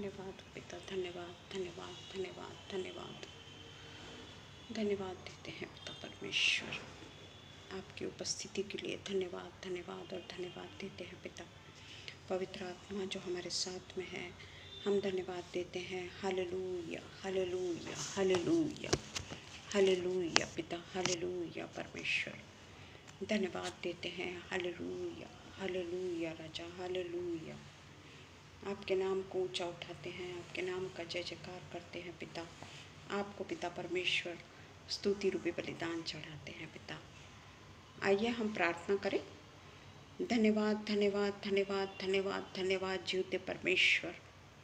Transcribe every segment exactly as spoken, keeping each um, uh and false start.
धन्यवाद पिता, धन्यवाद धन्यवाद धन्यवाद धन्यवाद धन्यवाद देते हैं पिता परमेश्वर, आपकी उपस्थिति के लिए धन्यवाद धन्यवाद और धन्यवाद देते हैं पिता। पवित्र आत्मा जो हमारे साथ में है, हम धन्यवाद देते हैं। हालेलुया हालेलुया हालेलुया हालेलुया पिता, हालेलुया परमेश्वर, धन्यवाद देते हैं। हालेलुया हालेलुया राजा, हालेलुया। आपके नाम को ऊंचा उठाते हैं, आपके नाम का जय जयकार करते हैं पिता। आपको पिता परमेश्वर स्तुति रूपी बलिदान चढ़ाते हैं पिता। आइए हम प्रार्थना करें। धन्यवाद धन्यवाद धन्यवाद धन्यवाद धन्यवाद जीवते परमेश्वर।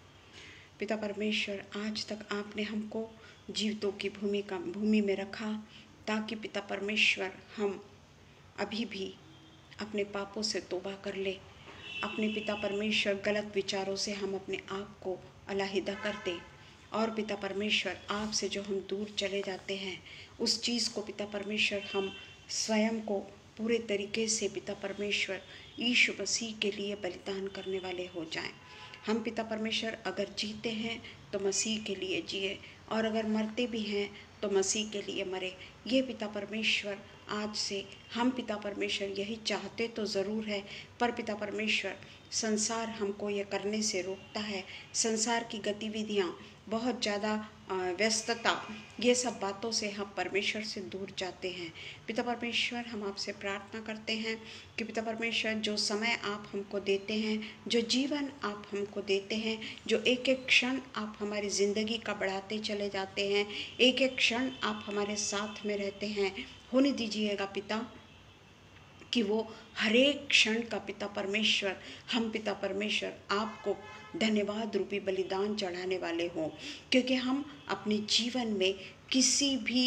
पिता परमेश्वर, आज तक आपने हमको जीवितों की भूमि का भूमि में रखा, ताकि पिता परमेश्वर हम अभी भी अपने पापों से तौबा कर ले। अपने पिता परमेश्वर गलत विचारों से हम अपने आप को अलहदा कर दें, और पिता परमेश्वर आपसे जो हम दूर चले जाते हैं, उस चीज़ को पिता परमेश्वर हम स्वयं को पूरे तरीके से पिता परमेश्वर यीशु मसीह के लिए बलिदान करने वाले हो जाएं। हम पिता परमेश्वर अगर जीते हैं तो मसीह के लिए जिए, और अगर मरते भी हैं तो मसीह के लिए मरे। ये पिता परमेश्वर आज से हम पिता परमेश्वर यही चाहते तो ज़रूर है, पर पिता परमेश्वर संसार हमको ये करने से रोकता है। संसार की गतिविधियाँ, बहुत ज़्यादा व्यस्तता, ये सब बातों से हम परमेश्वर से दूर जाते हैं। पिता परमेश्वर, हम आपसे प्रार्थना करते हैं कि पिता परमेश्वर जो समय आप हमको देते हैं, जो जीवन आप हमको देते हैं, जो एक एक क्षण आप हमारी ज़िंदगी का बढ़ाते चले जाते हैं, एक एक क्षण आप हमारे साथ में रहते हैं, होने दीजिएगा पिता कि वो हर एक क्षण का पिता परमेश्वर हम पिता परमेश्वर आपको धन्यवाद रूपी बलिदान चढ़ाने वाले हों। क्योंकि हम अपने जीवन में किसी भी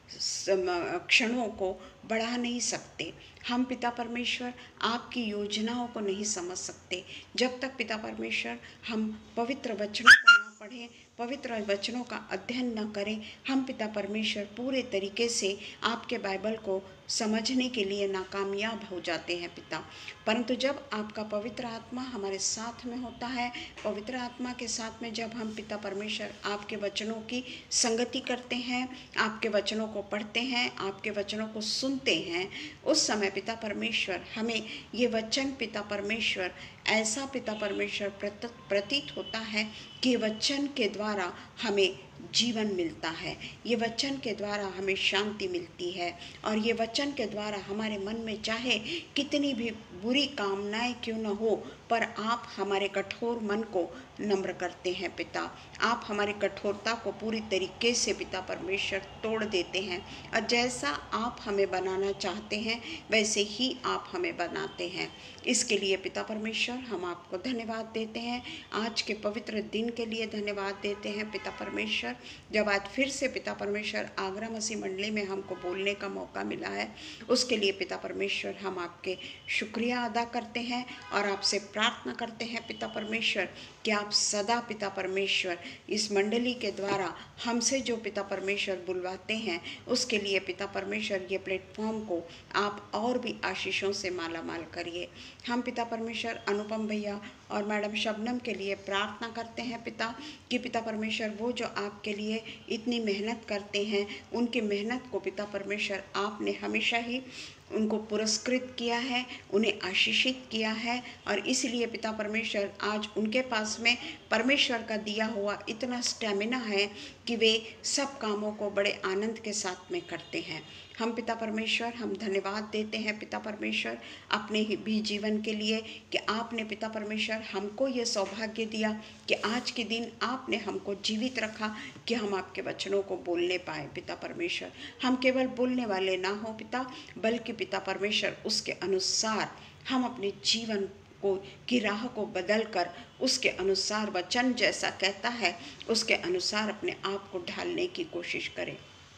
क्षणों को बढ़ा नहीं सकते। हम पिता परमेश्वर आपकी योजनाओं को नहीं समझ सकते जब तक पिता परमेश्वर हम पवित्र वचनों को ना पढ़ें, पवित्र वचनों का अध्ययन न करें। हम पिता परमेश्वर पूरे तरीके से आपके बाइबल को समझने के लिए नाकामयाब हो जाते हैं पिता। परंतु जब आपका पवित्र आत्मा हमारे साथ में होता है, पवित्र आत्मा के साथ में जब हम पिता परमेश्वर आपके वचनों की संगति करते हैं, आपके वचनों को पढ़ते हैं, आपके वचनों को सुनते हैं, उस समय पिता परमेश्वर हमें ये वचन पिता परमेश्वर ऐसा पिता परमेश्वर प्रतीत होता है कि वचन के द्वारा हमें जीवन मिलता है, ये वचन के द्वारा हमें शांति मिलती है, और ये वचन के द्वारा हमारे मन में चाहे कितनी भी बुरी कामनाएं क्यों न हो, पर आप हमारे कठोर मन को नम्र करते हैं पिता। आप हमारी कठोरता को पूरी तरीके से पिता परमेश्वर तोड़ देते हैं, और जैसा आप हमें बनाना चाहते हैं वैसे ही आप हमें बनाते हैं। इसके लिए पिता परमेश्वर हम आपको धन्यवाद देते हैं। आज के पवित्र दिन के लिए धन्यवाद देते हैं पिता परमेश्वर, जब आज फिर से पिता परमेश्वर आगरा मसीह मंडली में हमको बोलने का मौका मिला है, उसके लिए पिता परमेश्वर हम आपके शुक्रिया अदा करते हैं और आपसे प्रार्थना करते हैं पिता परमेश्वर कि आप सदा पिता परमेश्वर इस मंडली के द्वारा हमसे जो पिता परमेश्वर बुलवाते हैं, उसके लिए पिता परमेश्वर ये प्लेटफॉर्म को आप और भी आशीषों से माला माल करिए। हम पिता परमेश्वर अनुपम भैया और मैडम शबनम के लिए प्रार्थना करते हैं पिता कि पिता परमेश्वर वो जो आपके लिए इतनी मेहनत करते हैं, उनकी मेहनत को पिता परमेश्वर आपने हमेशा ही उनको पुरस्कृत किया है, उन्हें आशीषित किया है, और इसलिए पिता परमेश्वर आज उनके पास में परमेश्वर का दिया हुआ इतना स्टेमिना है कि वे सब कामों को बड़े आनंद के साथ में करते हैं। हम पिता परमेश्वर हम धन्यवाद देते हैं पिता परमेश्वर अपने ही भी जीवन के लिए कि आपने पिता परमेश्वर हमको ये सौभाग्य दिया कि आज के दिन आपने हमको जीवित रखा कि हम आपके वचनों को बोलने पाए पिता परमेश्वर। हम केवल बोलने वाले ना हो पिता, बल्कि पिता परमेश्वर उसके अनुसार हम अपने जीवन को की राह को बदल कर उसके अनुसार वचन जैसा कहता है उसके अनुसार अपने आप को ढालने की कोशिश करें।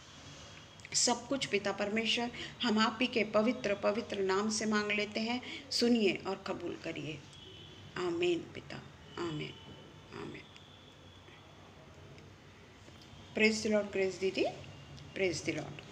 सब कुछ पिता परमेश्वर हम आप ही के पवित्र पवित्र नाम से मांग लेते हैं, सुनिए और कबूल करिए। आमीन पिता, आमीन आमीन। प्रेज द लॉर्ड ग्रेस दीदी, प्रेज द लॉर्ड।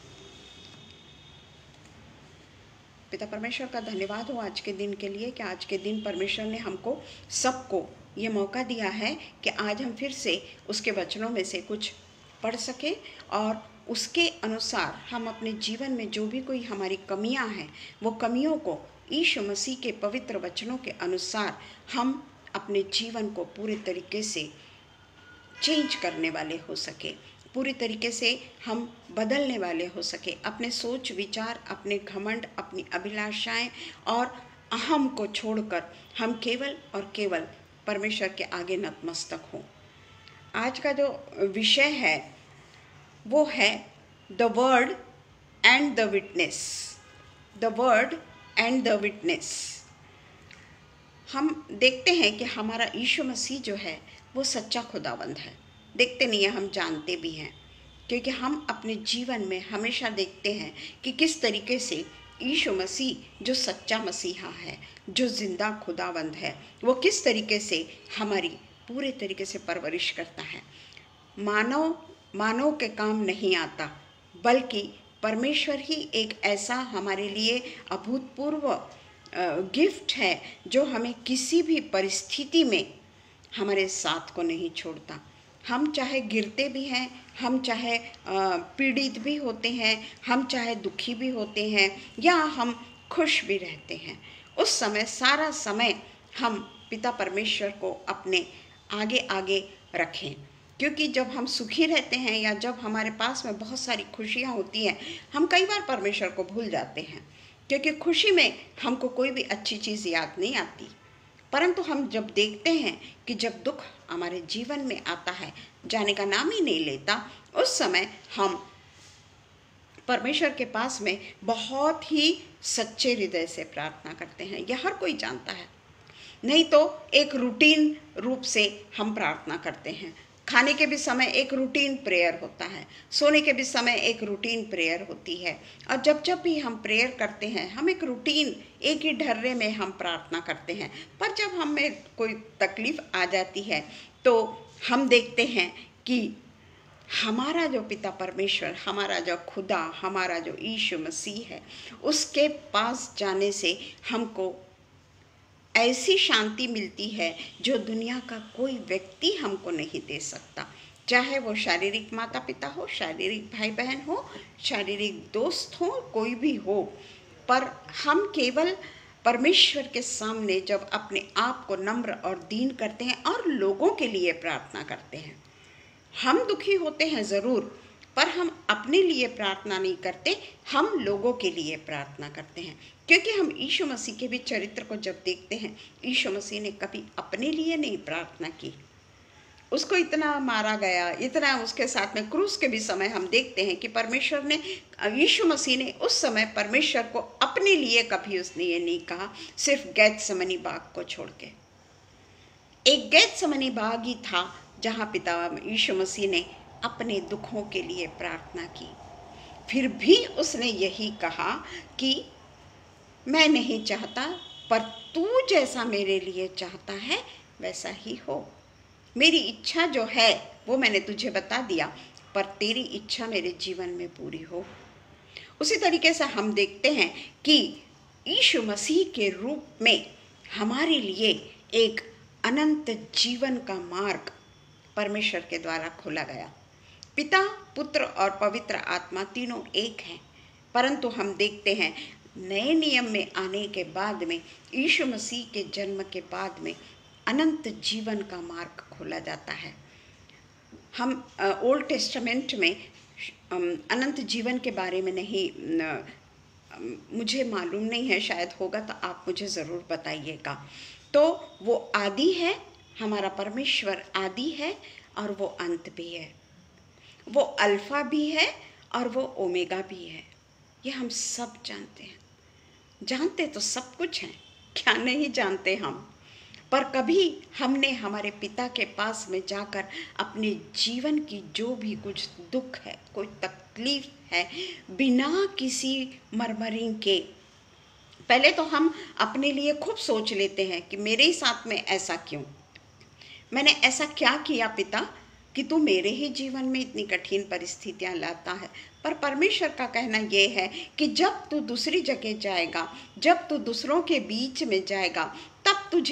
पिता परमेश्वर का धन्यवाद हो आज के दिन के लिए कि आज के दिन परमेश्वर ने हमको सबको ये मौका दिया है कि आज हम फिर से उसके वचनों में से कुछ पढ़ सकें और उसके अनुसार हम अपने जीवन में जो भी कोई हमारी कमियां हैं वो कमियों को यीशु मसीह के पवित्र वचनों के अनुसार हम अपने जीवन को पूरे तरीके से चेंज करने वाले हो सके, पूरी तरीके से हम बदलने वाले हो सके। अपने सोच विचार, अपने घमंड, अपनी अभिलाषाएं और अहम को छोड़कर हम केवल और केवल परमेश्वर के आगे नतमस्तक हों। आज का जो विषय है वो है the word and the witness. The word and the witness. हम देखते हैं कि हमारा यीशु मसीह जो है वो सच्चा खुदावंद है। देखते नहीं है, हम जानते भी हैं, क्योंकि हम अपने जीवन में हमेशा देखते हैं कि किस तरीके से यीशु मसीह जो सच्चा मसीहा है, जो जिंदा खुदावंद है, वो किस तरीके से हमारी पूरे तरीके से परवरिश करता है। मानव मानव के काम नहीं आता, बल्कि परमेश्वर ही एक ऐसा हमारे लिए अभूतपूर्व गिफ्ट है जो हमें किसी भी परिस्थिति में हमारे साथ को नहीं छोड़ता। हम चाहे गिरते भी हैं, हम चाहे पीड़ित भी होते हैं, हम चाहे दुखी भी होते हैं या हम खुश भी रहते हैं, उस समय सारा समय हम पिता परमेश्वर को अपने आगे आगे रखें। क्योंकि जब हम सुखी रहते हैं या जब हमारे पास में बहुत सारी खुशियाँ होती हैं, हम कई बार परमेश्वर को भूल जाते हैं, क्योंकि खुशी में हमको कोई भी अच्छी चीज़ याद नहीं आती। परंतु हम जब देखते हैं कि जब दुख हमारे जीवन में आता है, जाने का नाम ही नहीं लेता, उस समय हम परमेश्वर के पास में बहुत ही सच्चे हृदय से प्रार्थना करते हैं। यह हर कोई जानता है। नहीं तो एक रूटीन रूप से हम प्रार्थना करते हैं। खाने के भी समय एक रूटीन प्रेयर होता है, सोने के भी समय एक रूटीन प्रेयर होती है। और जब जब भी हम प्रेयर करते हैं, हम एक रूटीन, एक ही ढर्रे में हम प्रार्थना करते हैं। पर जब हमें कोई तकलीफ़ आ जाती है तो हम देखते हैं कि हमारा जो पिता परमेश्वर, हमारा जो खुदा, हमारा जो यीशु मसीह है, उसके पास जाने से हमको ऐसी शांति मिलती है जो दुनिया का कोई व्यक्ति हमको नहीं दे सकता। चाहे वो शारीरिक माता पिता हो, शारीरिक भाई बहन हो, शारीरिक दोस्त हो, कोई भी हो, पर हम केवल परमेश्वर के सामने जब अपने आप को नम्र और दीन करते हैं और लोगों के लिए प्रार्थना करते हैं। हम दुखी होते हैं ज़रूर, पर हम अपने लिए प्रार्थना नहीं करते, हम लोगों के लिए प्रार्थना करते हैं। क्योंकि हम यीशु मसीह के भी चरित्र को जब देखते हैं, यीशु मसीह ने कभी अपने लिए नहीं प्रार्थना की। उसको इतना मारा गया, इतना उसके साथ में क्रूस के भी समय हम देखते हैं कि परमेश्वर ने, यीशु मसीह ने उस समय परमेश्वर को अपने लिए कभी उसने ये नहीं कहा, सिर्फ गेत्सेमनी बाग को छोड़ के। एक गेत्सेमनी बाग ही था जहाँ पिता यीशु मसीह ने अपने दुखों के लिए प्रार्थना की। फिर भी उसने यही कहा कि मैं नहीं चाहता, पर तू जैसा मेरे लिए चाहता है वैसा ही हो। मेरी इच्छा जो है वो मैंने तुझे बता दिया, पर तेरी इच्छा मेरे जीवन में पूरी हो। उसी तरीके से हम देखते हैं कि यीशु मसीह के रूप में हमारे लिए एक अनंत जीवन का मार्ग परमेश्वर के द्वारा खोला गया। पिता, पुत्र और पवित्र आत्मा तीनों एक हैं, परंतु हम देखते हैं नए नियम में आने के बाद में, यीशु मसीह के जन्म के बाद में अनंत जीवन का मार्ग खोला जाता है। हम ओल्ड टेस्टामेंट में अनंत जीवन के बारे में नहीं, न, मुझे मालूम नहीं है, शायद होगा तो आप मुझे ज़रूर बताइएगा। तो वो आदि है, हमारा परमेश्वर आदि है और वो अंत भी है। वो अल्फ़ा भी है और वो ओमेगा भी है। ये हम सब जानते हैं। जानते तो सब कुछ हैं, क्या नहीं जानते हम। पर कभी हमने हमारे पिता के पास में जाकर अपने जीवन की जो भी कुछ दुख है, कोई तकलीफ है, बिना किसी मरमरिंग के, पहले तो हम अपने लिए खूब सोच लेते हैं कि मेरे ही साथ में ऐसा क्यों, मैंने ऐसा क्या किया पिता कि तू मेरे ही जीवन में इतनी कठिन परिस्थितियां लाता है। पर परमेश्वर का कहना यह है कि जब तू दूसरी जगह जाएगा, जब तू दूसरों के बीच में जाएगा, तब तुझे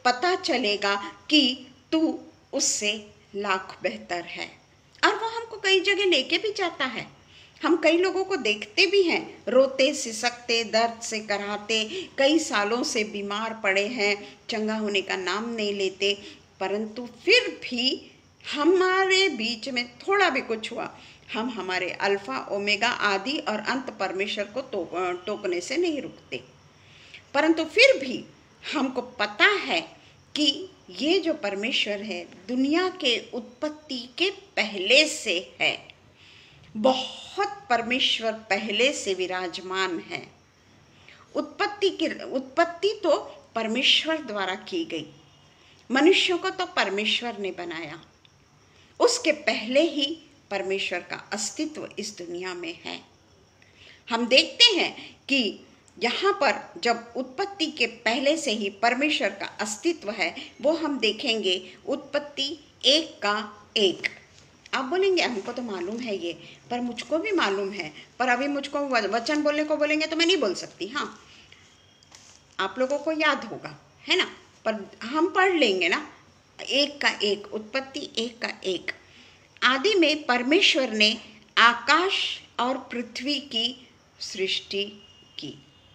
पता चलेगा कि तू उससे लाख बेहतर है। और वो हमको कई जगह लेके भी जाता है। हम कई लोगों को देखते भी हैं, रोते सिसकते, दर्द से कराहते, कई सालों से बीमार पड़े हैं, चंगा होने का नाम नहीं लेते, परंतु फिर भी हमारे बीच में थोड़ा भी कुछ हुआ, हम हमारे अल्फा ओमेगा आदि और अंत परमेश्वर को तो, टोकने से नहीं रुकते। परंतु फिर भी हमको पता है कि ये जो परमेश्वर है दुनिया के उत्पत्ति के पहले से है, बहुत परमेश्वर पहले से विराजमान है। उत्पत्ति की उत्पत्ति तो परमेश्वर द्वारा की गई, मनुष्यों को तो परमेश्वर ने बनाया, उसके पहले ही परमेश्वर का अस्तित्व इस दुनिया में है। हम देखते हैं कि यहाँ पर जब उत्पत्ति के पहले से ही परमेश्वर का अस्तित्व है, वो हम देखेंगे उत्पत्ति एक का एक। आप बोलेंगे हमको तो मालूम है ये, पर मुझको भी मालूम है, पर अभी मुझको वचन बोलने को बोलेंगे तो मैं नहीं बोल सकती। हाँ, आप लोगों को याद होगा, है ना, पर हम पढ़ लेंगे ना। एक का एक, उत्पत्ति एक का एक। आदि में परमेश्वर ने आकाश और पृथ्वी की सृष्टि की।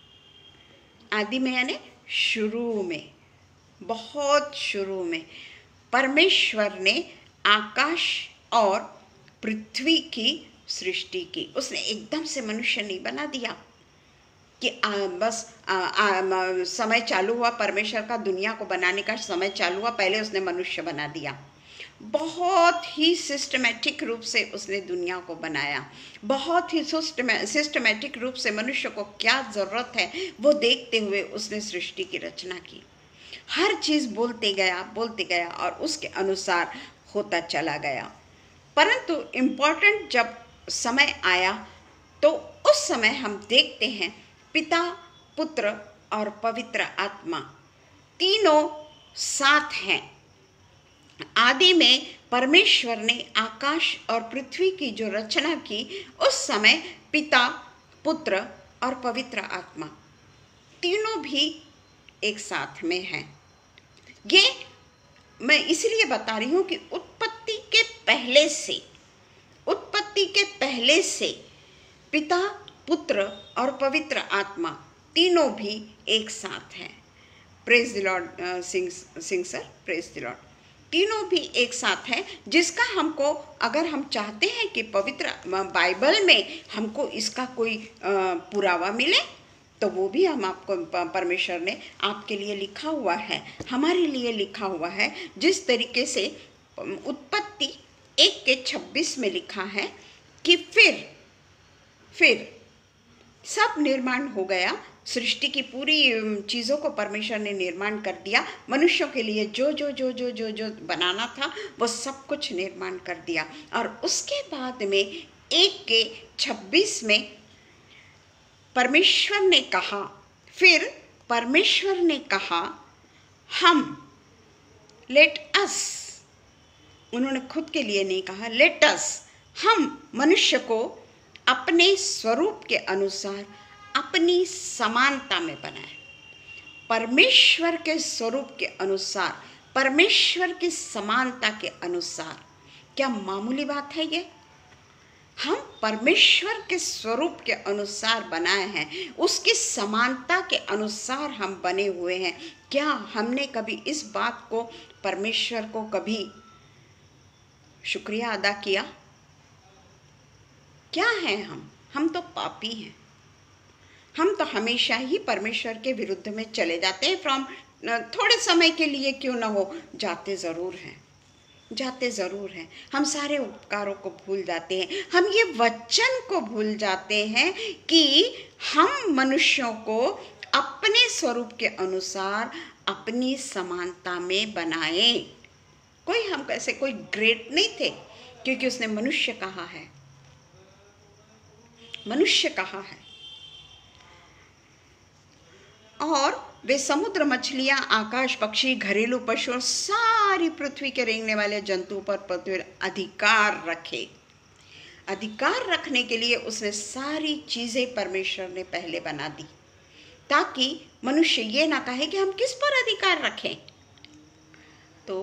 आदि में यानी शुरू में, बहुत शुरू में परमेश्वर ने आकाश और पृथ्वी की सृष्टि की। उसने एकदम से मनुष्य नहीं बना दिया कि आ, बस आ, आ, समय चालू हुआ, परमेश्वर का दुनिया को बनाने का समय चालू हुआ, पहले उसने मनुष्य बना दिया। बहुत ही सिस्टमेटिक रूप से उसने दुनिया को बनाया, बहुत ही सिस्टमेटिक रूप से मनुष्य को क्या ज़रूरत है वो देखते हुए उसने सृष्टि की रचना की। हर चीज़ बोलते गया बोलते गया और उसके अनुसार होता चला गया। परंतु इम्पोर्टेंट जब समय आया तो उस समय हम देखते हैं पिता, पुत्र और पवित्र आत्मा तीनों साथ हैं। आदि में परमेश्वर ने आकाश और पृथ्वी की जो रचना की, उस समय पिता, पुत्र और पवित्र आत्मा तीनों भी एक साथ में हैं। ये मैं इसलिए बता रही हूँ कि उत्पत्ति के पहले से उत्पत्ति के पहले से पिता, पुत्र और पवित्र आत्मा तीनों भी एक साथ हैं। Praise the lord Singh Singh sir, praise the lord. तीनों भी एक साथ हैं, जिसका हमको, अगर हम चाहते हैं कि पवित्र बाइबल में हमको इसका कोई पुरावा मिले, तो वो भी हम आपको परमेश्वर ने आपके लिए लिखा हुआ है, हमारे लिए लिखा हुआ है। जिस तरीके से उत्पत्ति एक के छब्बीस में लिखा है कि फिर फिर सब निर्माण हो गया, सृष्टि की पूरी चीज़ों को परमेश्वर ने निर्माण कर दिया। मनुष्यों के लिए जो जो जो जो जो जो बनाना था वो सब कुछ निर्माण कर दिया। और उसके बाद में एक के छब्बीस में परमेश्वर ने कहा, फिर परमेश्वर ने कहा हम, लेट अस, उन्होंने खुद के लिए नहीं कहा, लेट अस, हम मनुष्य को अपने स्वरूप के अनुसार अपनी समानता में बनाए। परमेश्वर के स्वरूप के अनुसार, परमेश्वर की समानता के अनुसार। क्या मामूली बात है ये? हम परमेश्वर के स्वरूप के अनुसार बनाए हैं, उसकी समानता के अनुसार हम बने हुए हैं। क्या हमने कभी इस बात को, परमेश्वर को कभी शुक्रिया अदा किया? क्या हैं हम? हम तो पापी हैं। हम तो हमेशा ही परमेश्वर के विरुद्ध में चले जाते हैं। फ्रॉम थोड़े समय के लिए क्यों ना हो, जाते ज़रूर हैं, जाते ज़रूर हैं। हम सारे उपकारों को भूल जाते हैं। हम ये वचन को भूल जाते हैं कि हम मनुष्यों को अपने स्वरूप के अनुसार अपनी समानता में बनाए। कोई हम कैसे कोई ग्रेट नहीं थे, क्योंकि उसने मनुष्य कहा है, मनुष्य कहा है। और वे समुद्र, मछलियां, आकाश पक्षी, घरेलू पशु, सारी पृथ्वी के रेंगने वाले जंतु पर पृथ्वी अधिकार रखे। अधिकार रखने के लिए उसने सारी चीजें परमेश्वर ने पहले बना दी, ताकि मनुष्य ये ना कहे कि हम किस पर अधिकार रखें। तो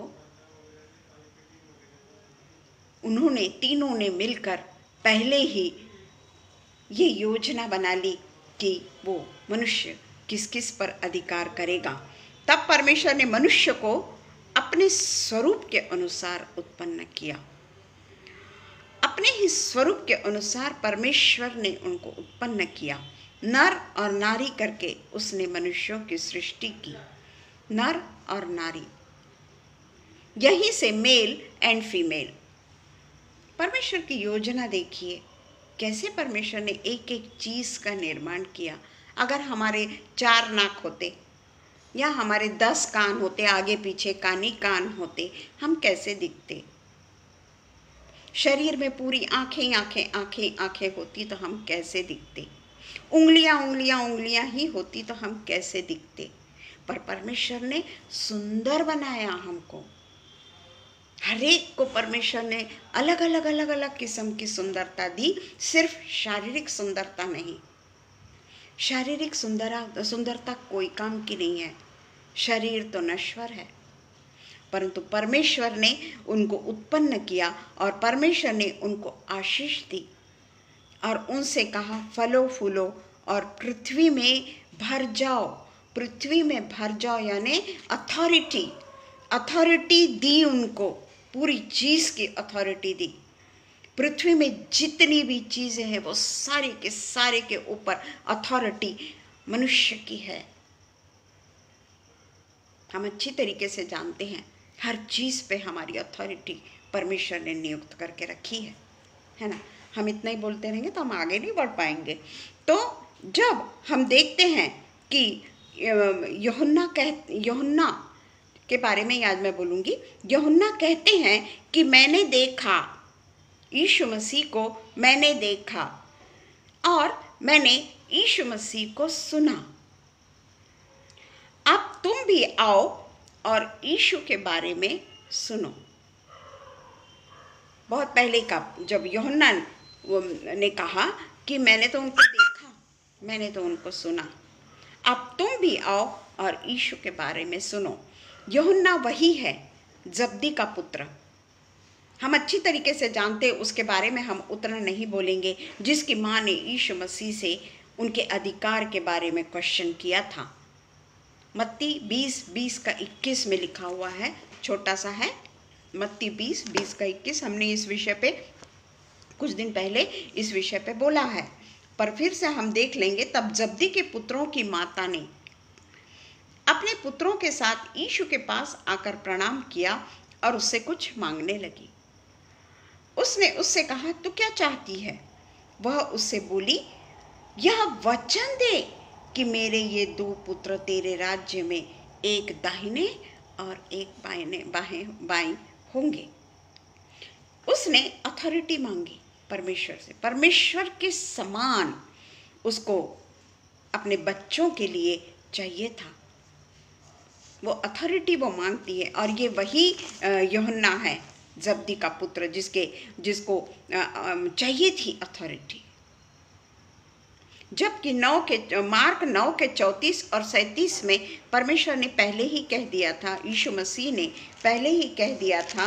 उन्होंने तीनों ने मिलकर पहले ही ये योजना बना ली कि वो मनुष्य किस किस पर अधिकार करेगा। तब परमेश्वर ने मनुष्य को अपने स्वरूप के अनुसार उत्पन्न किया। अपने ही स्वरूप के अनुसार परमेश्वर ने उनको उत्पन्न किया। नर और नारी करके उसने मनुष्यों की सृष्टि की। नर और नारी, यहीं से मेल एंड फीमेल। परमेश्वर की योजना देखिए, कैसे परमेश्वर ने एक एक चीज का निर्माण किया। अगर हमारे चार नाक होते या हमारे दस कान होते, आगे पीछे कानी कान होते, हम कैसे दिखते। शरीर में पूरी आंखें आंखें आंखें आंखें होती तो हम कैसे दिखते। उंगलियां उंगलियां उंगलियां ही होती तो हम कैसे दिखते। पर परमेश्वर ने सुंदर बनाया हमको। हर एक को परमेश्वर ने अलग अलग अलग अलग किस्म की सुंदरता दी। सिर्फ शारीरिक सुंदरता नहीं। शारीरिक सुंदरा सुंदरता कोई काम की नहीं है। शरीर तो नश्वर है, परंतु परमेश्वर ने उनको उत्पन्न किया और परमेश्वर ने उनको आशीष दी और उनसे कहा, फलो फूलो और पृथ्वी में भर जाओ। पृथ्वी में भर जाओ यानी अथॉरिटी अथॉरिटी दी उनको। पूरी चीज की अथॉरिटी दी। पृथ्वी में जितनी भी चीजें हैं वो सारे के सारे के ऊपर अथॉरिटी मनुष्य की है। हम अच्छी तरीके से जानते हैं हर चीज पे हमारी अथॉरिटी परमेश्वर ने नियुक्त करके रखी है, है ना। हम इतना ही बोलते रहेंगे तो हम आगे नहीं बढ़ पाएंगे। तो जब हम देखते हैं कि यूहन्ना कह यूहन्ना के बारे में आज मैं बोलूंगी। यूहन्ना कहते हैं कि मैंने देखा यीशु मसीह को, मैंने देखा और मैंने यीशु मसीह को सुना। अब तुम भी आओ और यीशु के बारे में सुनो। बहुत पहले का जब यूहन्ना ने कहा कि मैंने तो उनको देखा, मैंने तो उनको सुना, अब तुम भी आओ और यीशु के बारे में सुनो। यूहन्ना वही है जब्दी का पुत्र। हम अच्छी तरीके से जानते, उसके बारे में हम उतना नहीं बोलेंगे, जिसकी माँ ने यीशु मसीह से उनके अधिकार के बारे में क्वेश्चन किया था। मत्ती बीस बीस का इक्कीस में लिखा हुआ है, छोटा सा है, मत्ती बीस बीस का इक्कीस। हमने इस विषय पे कुछ दिन पहले इस विषय पे बोला है, पर फिर से हम देख लेंगे। तब जब्दी के पुत्रों की माता ने अपने पुत्रों के साथ यीशु के पास आकर प्रणाम किया और उससे कुछ मांगने लगी। उसने उससे कहा, तू क्या चाहती है? वह उससे बोली, यह वचन दे कि मेरे ये दो पुत्र तेरे राज्य में एक दाहिने और एक बाएं बाएं बाएं होंगे। उसने अथॉरिटी मांगी परमेश्वर से। परमेश्वर के समान उसको अपने बच्चों के लिए चाहिए था। वो अथॉरिटी वो मांगती है और ये वही यूहन्ना है जब्दी का पुत्र, जिसके जिसको चाहिए थी अथॉरिटी। जबकि नौ के मार्क नौ के चौंतीस और सैंतीस में परमेश्वर ने पहले ही कह दिया था, यीशु मसीह ने पहले ही कह दिया था,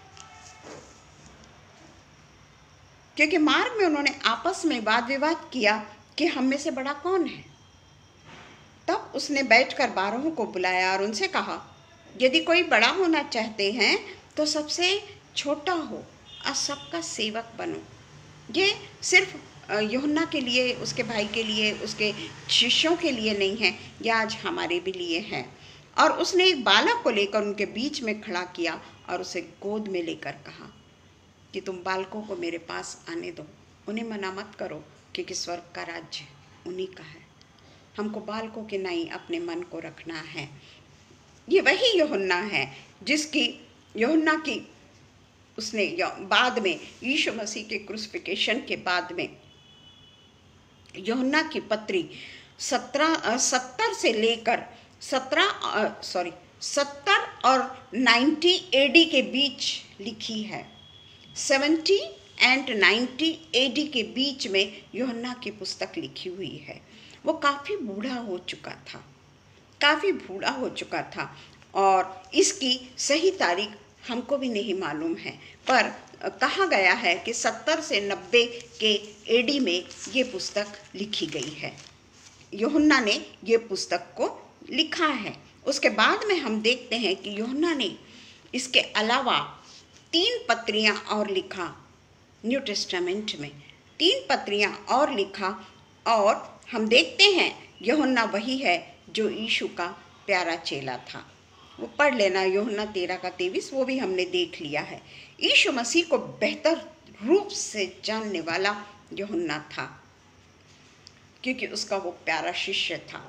क्योंकि मार्ग में उन्होंने आपस में वाद विवाद किया कि हम में से बड़ा कौन है। तब उसने बैठकर बारहों को बुलाया और उनसे कहा, यदि कोई बड़ा होना चाहते हैं तो सबसे छोटा हो और सबका सेवक बनो। ये सिर्फ यूहन्ना के लिए, उसके भाई के लिए, उसके शिष्यों के लिए नहीं है, यह आज हमारे भी लिए है। और उसने एक बालक को लेकर उनके बीच में खड़ा किया और उसे गोद में लेकर कहा कि तुम बालकों को मेरे पास आने दो, उन्हें मना मत करो, क्योंकि स्वर्ग का राज्य उन्हीं का है। हमको बालकों के नहीं अपने मन को रखना है। ये वही यूहन्ना है जिसकी यूहन्ना की उसने बाद में यीशु मसीह के क्रूसिफिकेशन के बाद में यूहन्ना की पत्री सत्रह सत्तर से लेकर सत्रह सॉरी सत्तर और नाइन्टी एडी के बीच लिखी है। सेवेंटी एंड नाइन्टी एडी के बीच में यूहन्ना की पुस्तक लिखी हुई है। वो काफ़ी बूढ़ा हो चुका था, काफ़ी बूढ़ा हो चुका था। और इसकी सही तारीख हमको भी नहीं मालूम है, पर कहा गया है कि सत्तर से नब्बे के एडी में ये पुस्तक लिखी गई है। यूहन्ना ने ये पुस्तक को लिखा है। उसके बाद में हम देखते हैं कि यूहन्ना ने इसके अलावा तीन पत्रियां और लिखा, न्यू टेस्टामेंट में तीन पत्रियां और लिखा, और हम देखते हैं यूहन्ना वही है जो यीशु का प्यारा चेला था। वो पढ़ लेना, यूहन्ना तेरह का तेईस, वो भी हमने देख लिया है। यीशु मसीह को बेहतर रूप से जानने वाला यूहन्ना था, क्योंकि उसका वो प्यारा शिष्य था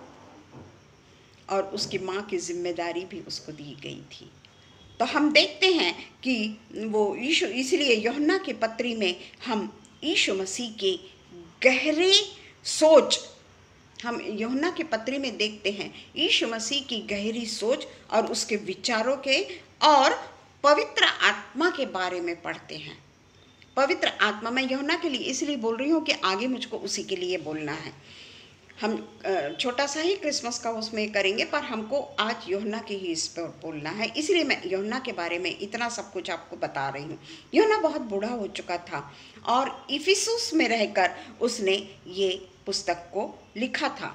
और उसकी माँ की जिम्मेदारी भी उसको दी गई थी। तो हम देखते हैं कि वो यीशु, इसलिए यूहन्ना की पत्री में हम यीशु मसीह के गहरे सोच, हम यूहन्ना की पत्री में देखते हैं यीशु मसीह की गहरी सोच और उसके विचारों के और पवित्र आत्मा के बारे में पढ़ते हैं। पवित्र आत्मा, मैं यूहन्ना के लिए इसलिए बोल रही हूँ कि आगे मुझको उसी के लिए बोलना है। हम छोटा सा ही क्रिसमस का उसमें करेंगे, पर हमको आज यूहन्ना के ही इस पर बोलना है, इसलिए मैं यूहन्ना के बारे में इतना सब कुछ आपको बता रही हूँ। यूहन्ना बहुत बूढ़ा हो चुका था और इफिसुस में रहकर उसने ये पुस्तक को लिखा था,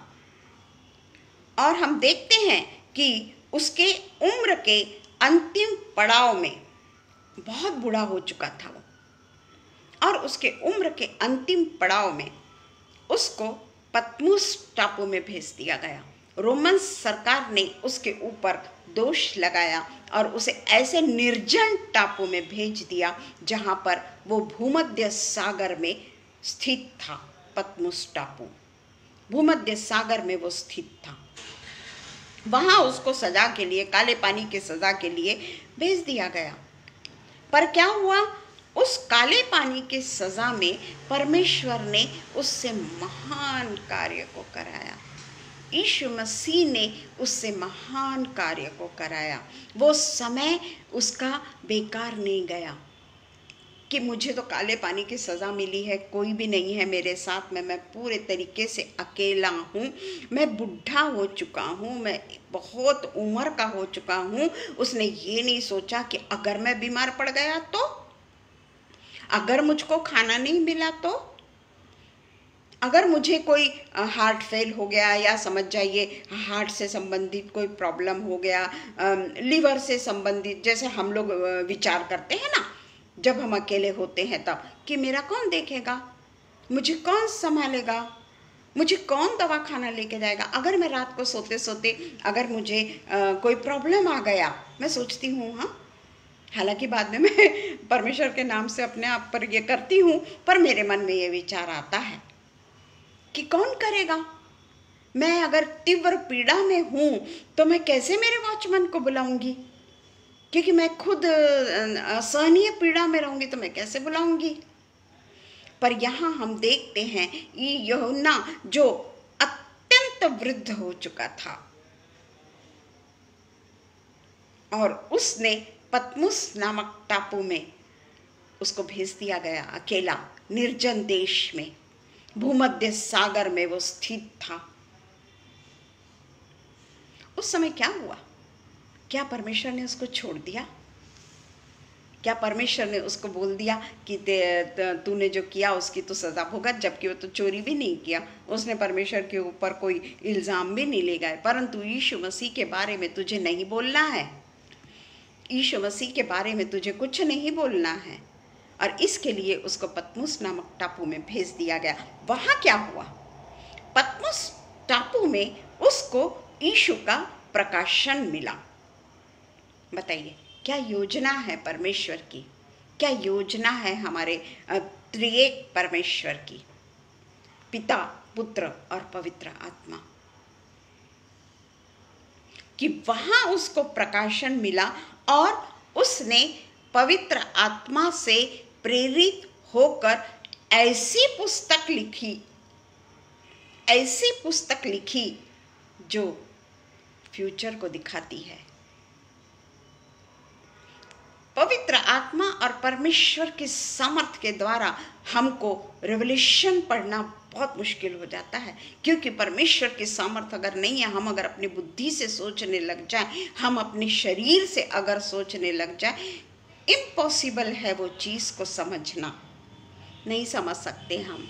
और हम देखते हैं कि उसके उम्र के अंतिम पड़ाव में, बहुत बूढ़ा हो चुका था वो, और उसके उम्र के अंतिम पड़ाव में उसको पतमुस टापू में भेज दिया गया। रोमन सरकार ने उसके ऊपर दोष लगाया और उसे ऐसे निर्जन टापू में भेज दिया जहां पर वो भूमध्य सागर में स्थित था। पतमुस टापू भूमध्य सागर में वो स्थित था। वहां उसको सजा के लिए, काले पानी की सजा के लिए भेज दिया गया। पर क्या हुआ, उस काले पानी की सजा में परमेश्वर ने उससे महान कार्य को कराया। यीशु मसीह ने उससे महान कार्य को कराया। वो समय उसका बेकार नहीं गया कि मुझे तो काले पानी की सज़ा मिली है, कोई भी नहीं है मेरे साथ में, मैं पूरे तरीके से अकेला हूँ, मैं बुढ़ा हो चुका हूँ, मैं बहुत उम्र का हो चुका हूँ। उसने ये नहीं सोचा कि अगर मैं बीमार पड़ गया तो, अगर मुझको खाना नहीं मिला तो, अगर मुझे कोई हार्ट फेल हो गया, या समझ जाइए हार्ट से संबंधित कोई प्रॉब्लम हो गया, लिवर से संबंधित, जैसे हम लोग विचार करते हैं ना जब हम अकेले होते हैं तब, कि मेरा कौन देखेगा, मुझे कौन संभालेगा, मुझे कौन दवा खाना लेके जाएगा, अगर मैं रात को सोते सोते अगर मुझे आ, कोई प्रॉब्लम आ गया, मैं सोचती हूँ। हाँ, हालांकि बाद में मैं परमेश्वर के नाम से अपने आप पर ये करती हूँ, पर मेरे मन में ये विचार आता है कि कौन करेगा। मैं अगर तीव्र पीड़ा में हूँ तो मैं कैसे मेरे वॉचमैन को बुलाऊंगी, क्योंकि मैं खुद असहनीय पीड़ा में रहूंगी तो मैं कैसे बुलाऊंगी। पर यहाँ हम देखते हैं ये यूहन्ना जो अत्यंत वृद्ध हो चुका था, और उसने पतमुस नामक टापू में उसको भेज दिया गया, अकेला निर्जन देश में, भूमध्य सागर में वो स्थित था। उस समय क्या हुआ? क्या परमेश्वर ने उसको छोड़ दिया? क्या परमेश्वर ने उसको बोल दिया कि तूने जो किया उसकी तो सजा भुगत, जबकि वो तो चोरी भी नहीं किया, उसने परमेश्वर के ऊपर कोई इल्ज़ाम भी नहीं ले गए। परंतु यीशु मसीह के बारे में तुझे नहीं बोलना है, यीशु मसीह के बारे में तुझे कुछ नहीं बोलना है, और इसके लिए उसको पतमुस नामक टापू में भेज दिया गया। वहाँ क्या हुआ? पतमुस टापू में उसको यीशु का प्रकाशन मिला। बताइए क्या योजना है परमेश्वर की, क्या योजना है हमारे त्रिएक परमेश्वर की, पिता, पुत्र और पवित्र आत्मा, कि वहां उसको प्रकाशन मिला और उसने पवित्र आत्मा से प्रेरित होकर ऐसी पुस्तक लिखी, ऐसी पुस्तक लिखी जो फ्यूचर को दिखाती है। पवित्र आत्मा और परमेश्वर की सामर्थ के द्वारा हमको रेवलेशन पढ़ना बहुत मुश्किल हो जाता है, क्योंकि परमेश्वर की सामर्थ्य अगर नहीं है, हम अगर अपनी बुद्धि से सोचने लग जाए, हम अपने शरीर से अगर सोचने लग जाए, इम्पॉसिबल है वो चीज़ को समझना, नहीं समझ सकते हम।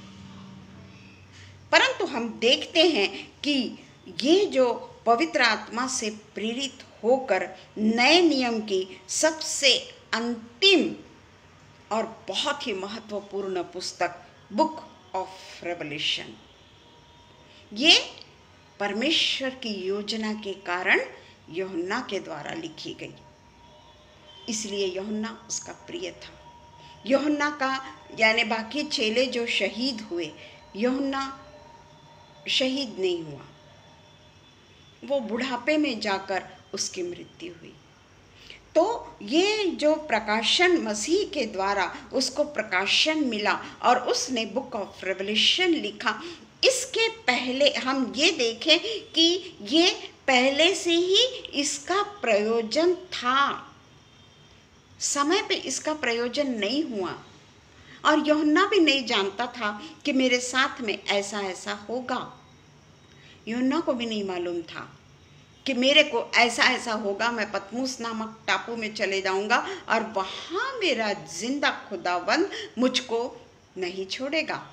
परंतु हम देखते हैं कि ये जो पवित्र आत्मा से प्रेरित होकर नए नियम की सबसे अंतिम और बहुत ही महत्वपूर्ण पुस्तक बुक ऑफ रेवलेशन, ये परमेश्वर की योजना के कारण यूहन्ना के द्वारा लिखी गई, इसलिए यूहन्ना उसका प्रिय था। यूहन्ना का यानी बाकी चेले जो शहीद हुए, यूहन्ना शहीद नहीं हुआ, वो बुढ़ापे में जाकर उसकी मृत्यु हुई। तो ये जो प्रकाशन मसीह के द्वारा उसको प्रकाशन मिला और उसने बुक ऑफ रेवलेशन लिखा, इसके पहले हम ये देखें कि ये पहले से ही इसका प्रयोजन था, समय पे इसका प्रयोजन नहीं हुआ। और यूहन्ना भी नहीं जानता था कि मेरे साथ में ऐसा ऐसा होगा। यूहन्ना को भी नहीं मालूम था कि मेरे को ऐसा ऐसा होगा, मैं पतमुस नामक टापू में चले जाऊंगा और वहां मेरा जिंदा खुदावंद मुझको नहीं छोड़ेगा,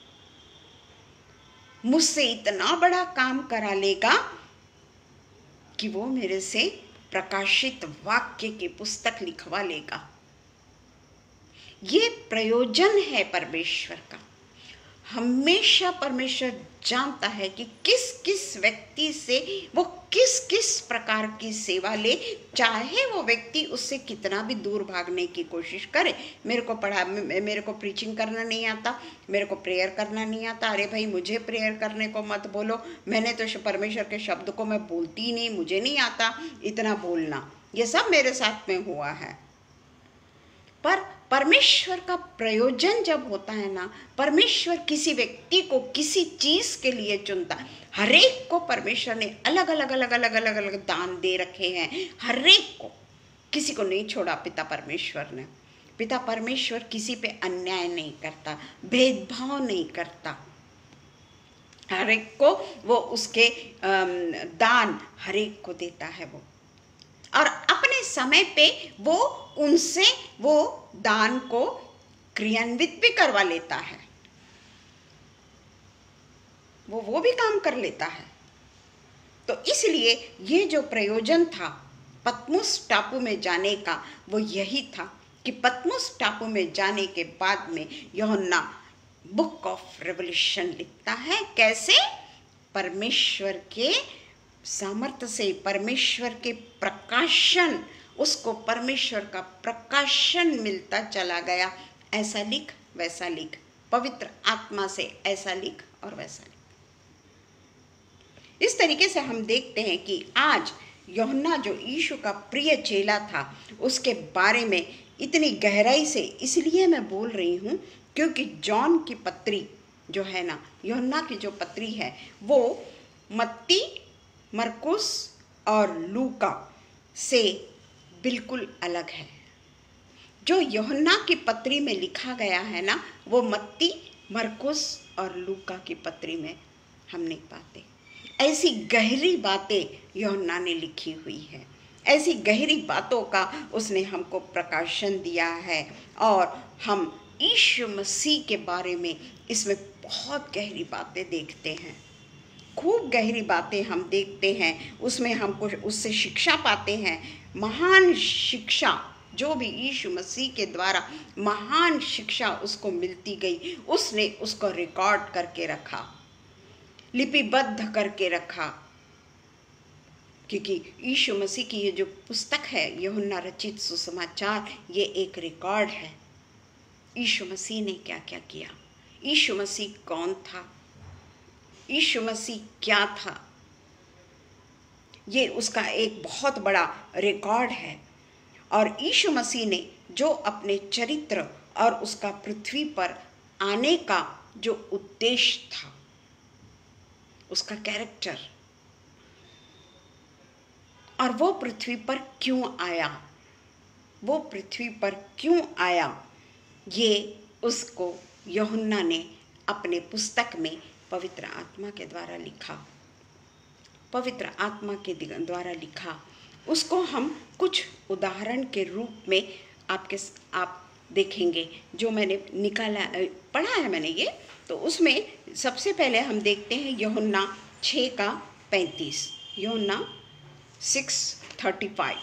मुझसे इतना बड़ा काम करा लेगा कि वो मेरे से प्रकाशित वाक्य की पुस्तक लिखवा लेगा। ये प्रयोजन है परमेश्वर का। हमेशा परमेश्वर जानता है कि किस किस व्यक्ति से वो किस किस प्रकार की सेवा ले, चाहे वो व्यक्ति उससे कितना भी दूर भागने की कोशिश करे। मेरे को पढ़ा मेरे को प्रीचिंग करना नहीं आता, मेरे को प्रेयर करना नहीं आता, अरे भाई मुझे प्रेयर करने को मत बोलो, मैंने तो परमेश्वर के शब्द को मैं बोलती ही नहीं, मुझे नहीं आता इतना बोलना, ये सब मेरे साथ में हुआ है। पर परमेश्वर का प्रयोजन जब होता है ना, परमेश्वर किसी व्यक्ति को किसी चीज के लिए चुनता है। हरेक को परमेश्वर ने अलग अलग अलग अलग अलग अलग दान दे रखे हैं, हरेक को, किसी को नहीं छोड़ा पिता परमेश्वर ने। पिता परमेश्वर किसी पे अन्याय नहीं करता, भेदभाव नहीं करता, हरेक को वो उसके दान हरेक को देता है वो, और अपने समय पे वो उनसे वो दान को क्रियान्वित भी करवा लेता है, वो वो भी काम कर लेता है। तो इसलिए ये जो प्रयोजन था पतमुस टापू में जाने का, वो यही था कि पतमुस टापू में जाने के बाद में यूहन्ना बुक ऑफ रेवलेशन लिखता है। कैसे? परमेश्वर के सामर्थ्य से, परमेश्वर के प्रकाशन, उसको परमेश्वर का प्रकाशन मिलता चला गया। ऐसा लिख वैसा लिख, पवित्र आत्मा से ऐसा लिख और वैसा लिख। इस तरीके से हम देखते हैं कि आज यूहन्ना जो यीशु का प्रिय चेला था, उसके बारे में इतनी गहराई से इसलिए मैं बोल रही हूँ क्योंकि जॉन की पत्री जो है ना, यूहन्ना की जो पत्री है, वो मत्ती, मरकुस और लूका से बिल्कुल अलग है। जो यूहन्ना की पत्री में लिखा गया है ना, वो मत्ती, मरकुस और लूका की पत्री में हम नहीं पाते। ऐसी गहरी बातें यूहन्ना ने लिखी हुई है, ऐसी गहरी बातों का उसने हमको प्रकाशन दिया है, और हम यीशु मसीह के बारे में इसमें बहुत गहरी बातें देखते हैं, खूब गहरी बातें हम देखते हैं, उसमें हमको उससे शिक्षा पाते हैं, महान शिक्षा, जो भी यीशु मसीह के द्वारा महान शिक्षा उसको मिलती गई, उसने उसको रिकॉर्ड करके रखा, लिपिबद्ध करके रखा। क्योंकि यीशु मसीह की ये जो पुस्तक है, यूहन्ना रचित सुसमाचार, ये एक रिकॉर्ड है। यीशु मसीह ने क्या क्या किया, यीशु मसीह कौन था, यीशु मसीह क्या था, ये उसका एक बहुत बड़ा रिकॉर्ड है। और यीशु मसीह ने जो अपने चरित्र और उसका पृथ्वी पर आने का जो उद्देश्य था, उसका कैरेक्टर, और वो पृथ्वी पर क्यों आया, वो पृथ्वी पर क्यों आया, ये उसको यूहन्ना ने अपने पुस्तक में पवित्र आत्मा के द्वारा लिखा, पवित्र आत्मा के द्वारा लिखा, उसको हम कुछ उदाहरण के रूप में आपके आप देखेंगे। जो मैंने निकाला पढ़ा है मैंने ये, तो उसमें सबसे पहले हम देखते हैं यूहन्ना छः का पैंतीस, यूहन्ना सिक्स थर्टी फाइव।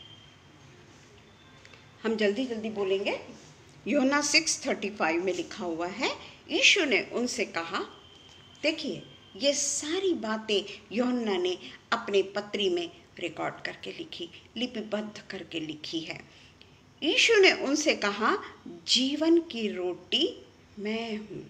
हम जल्दी जल्दी बोलेंगे। यूहन्ना सिक्स थर्टी फाइव में लिखा हुआ है, यीशु ने उनसे कहा, देखिए ये सारी बातें यूहन्ना ने अपने पत्री में रिकॉर्ड करके लिखी, लिपिबद्ध करके लिखी है। यीशु ने उनसे कहा, जीवन की रोटी मैं हूँ,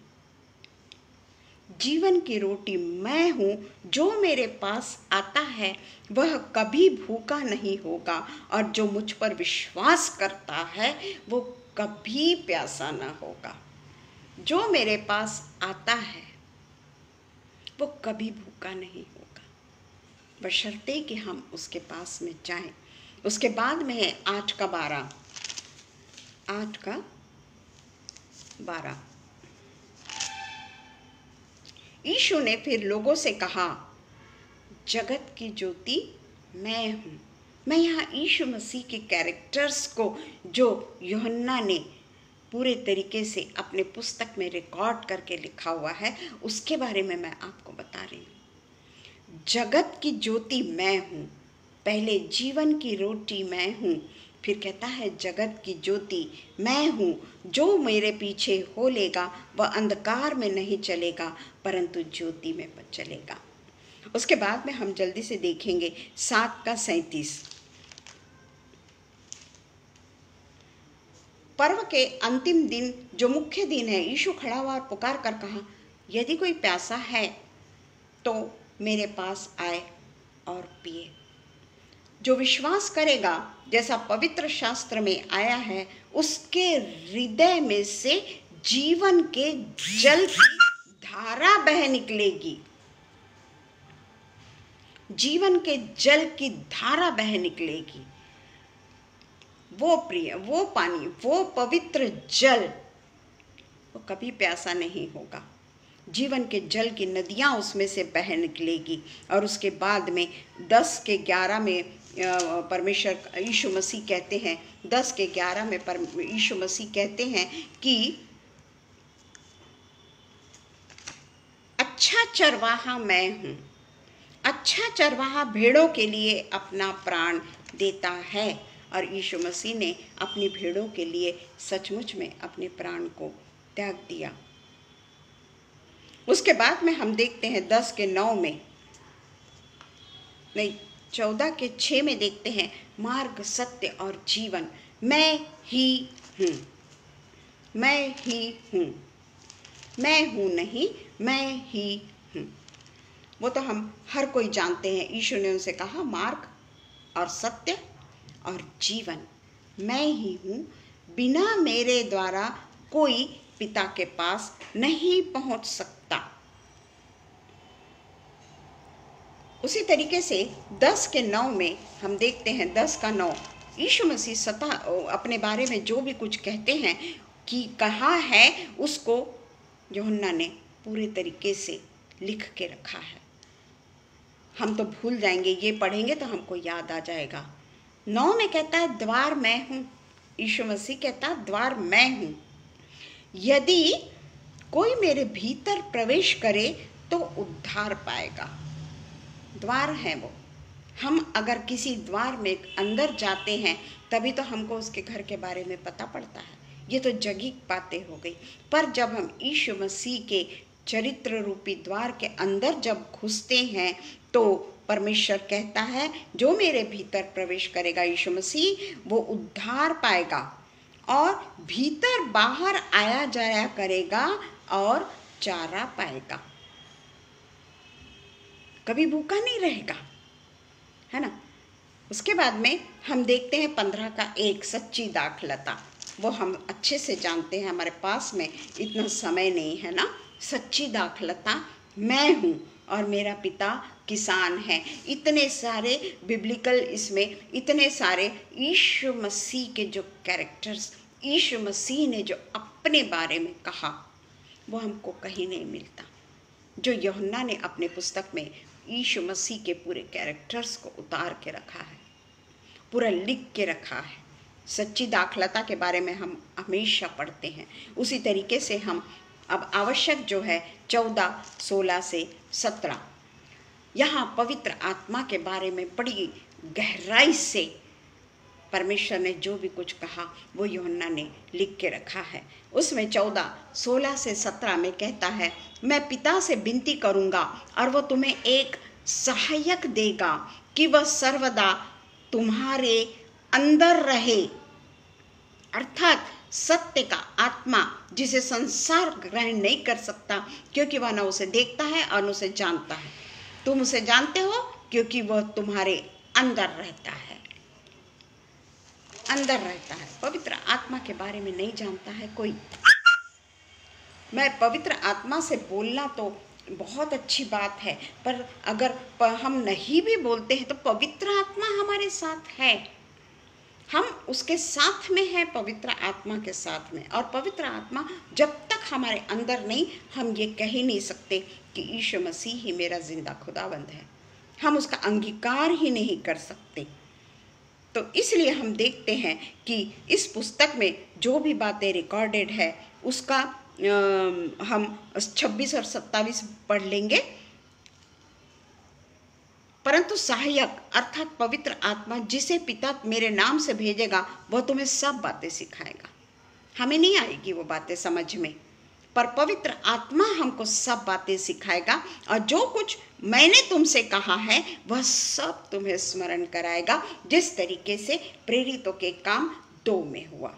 जीवन की रोटी मैं हूँ, जो मेरे पास आता है वह कभी भूखा नहीं होगा, और जो मुझ पर विश्वास करता है वो कभी प्यासा न होगा। जो मेरे पास आता है वो कभी भूखा नहीं होगा, बशर्ते कि हम उसके पास में जाएं। उसके बाद में है आठ का बारह, आठ का बारह। यीशु ने फिर लोगों से कहा, जगत की ज्योति मैं हूँ। मैं यहाँ यीशु मसीह के कैरेक्टर्स को जो यूहन्ना ने पूरे तरीके से अपने पुस्तक में रिकॉर्ड करके लिखा हुआ है उसके बारे में मैं आपको बता रही हूँ। जगत की ज्योति मैं हूँ, पहले जीवन की रोटी मैं हूँ, फिर कहता है जगत की ज्योति मैं हूँ, जो मेरे पीछे हो लेगा वह अंधकार में नहीं चलेगा परंतु ज्योति में चलेगा। उसके बाद में हम जल्दी से देखेंगे सात का सैंतीस। पर्व के अंतिम दिन जो मुख्य दिन है, यीशु खड़ा हुआ और पुकार कर कहा, यदि कोई प्यासा है तो मेरे पास आए और पिए। जो विश्वास करेगा, जैसा पवित्र शास्त्र में आया है, उसके हृदय में से जीवन के जल की धारा बह निकलेगी, जीवन के जल की धारा बह निकलेगी। वो प्रिय, वो पानी, वो पवित्र जल, वो कभी प्यासा नहीं होगा। जीवन के जल की नदियां उसमें से बह निकलेगी। और उसके बाद में दस के ग्यारह में परमेश्वर यीशु मसीह कहते हैं, दस के ग्यारह में पर यीशु मसीह कहते हैं कि अच्छा चरवाहा मैं हूँ, अच्छा चरवाहा भेड़ों के लिए अपना प्राण देता है। और यीशु मसीह ने अपनी भेड़ों के लिए सचमुच में अपने प्राण को त्याग दिया। उसके बाद में हम देखते हैं दस के नौ में, नहीं चौदह के छः में देखते हैं, मार्ग सत्य और जीवन मैं ही हूँ, मैं ही हूँ, मैं हूँ नहीं मैं ही हूँ। वो तो हम हर कोई जानते हैं। यीशु ने उनसे कहा, मार्ग और सत्य और जीवन मैं ही हूँ, बिना मेरे द्वारा कोई पिता के पास नहीं पहुँच सकता। उसी तरीके से दस के नौ में हम देखते हैं, दस का नौ, यीशु मसीह सता अपने बारे में जो भी कुछ कहते हैं कि कहा है उसको यूहन्ना ने पूरे तरीके से लिख के रखा है। हम तो भूल जाएंगे, ये पढ़ेंगे तो हमको याद आ जाएगा। नौ में कहता है द्वार मैं हूँ, यीशु मसीह कहता है द्वार मैं हूँ, यदि कोई मेरे भीतर प्रवेश करे तो उद्धार पाएगा। द्वार है वो। हम अगर किसी द्वार में अंदर जाते हैं तभी तो हमको उसके घर के बारे में पता पड़ता है। ये तो जगी बातें हो गई। पर जब हम यीशु मसीह के चरित्र रूपी द्वार के अंदर जब घुसते हैं तो परमेश्वर कहता है जो मेरे भीतर प्रवेश करेगा, यीशु मसीह, वो उद्धार पाएगा और भीतर बाहर आया जाया करेगा और चारा पाएगा, कभी भूखा नहीं रहेगा, है ना। उसके बाद में हम देखते हैं पंद्रह का एक, सच्ची दाखलता। वो हम अच्छे से जानते हैं, हमारे पास में इतना समय नहीं है ना। सच्ची दाखलता मैं हूँ और मेरा पिता किसान है। इतने सारे बिब्लिकल इसमें इतने सारे यीशु मसीह के जो कैरेक्टर्स, यीशु मसीह ने जो अपने बारे में कहा वो हमको कहीं नहीं मिलता। जो यूहन्ना ने अपने पुस्तक में यीशु मसीह के पूरे कैरेक्टर्स को उतार के रखा है, पूरा लिख के रखा है। सच्ची दाखलता के बारे में हम हमेशा पढ़ते हैं। उसी तरीके से हम अब आवश्यक जो है चौदह सोलह से सत्रह, यहाँ पवित्र आत्मा के बारे में बड़ी गहराई से परमेश्वर ने जो भी कुछ कहा वो यूहन्ना ने लिख के रखा है। उसमें चौदह सोलह से सत्रह में कहता है, मैं पिता से विनती करूँगा और वो तुम्हें एक सहायक देगा कि वह सर्वदा तुम्हारे अंदर रहे, अर्थात सत्य का आत्मा जिसे संसार ग्रहण नहीं कर सकता क्योंकि वह न उसे देखता है और न उसे जानता है। तुम उसे जानते हो क्योंकि वह तुम्हारे अंदर रहता है, अंदर रहता है। पवित्र आत्मा के बारे में नहीं जानता है कोई। मैं पवित्र आत्मा से बोलना तो बहुत अच्छी बात है, पर अगर हम नहीं भी बोलते हैं तो पवित्र आत्मा हमारे साथ है, हम उसके साथ में हैं, पवित्र आत्मा के साथ में। और पवित्र आत्मा जब तक हमारे अंदर नहीं, हम ये कह ही नहीं सकते कि यीशु मसीह ही मेरा जिंदा खुदावंद है। हम उसका अंगीकार ही नहीं कर सकते। तो इसलिए हम देखते हैं कि इस पुस्तक में जो भी बातें रिकॉर्डेड है उसका आ, हम छब्बीस और सत्ताईस पढ़ लेंगे। परंतु सहायक अर्थात पवित्र आत्मा जिसे पिता मेरे नाम से भेजेगा वह तुम्हें सब बातें सिखाएगा। हमें नहीं आएगी वो बातें समझ में, पर पवित्र आत्मा हमको सब बातें सिखाएगा और जो कुछ मैंने तुमसे कहा है वह सब तुम्हें स्मरण कराएगा, जिस तरीके से प्रेरितों के काम दो में हुआ।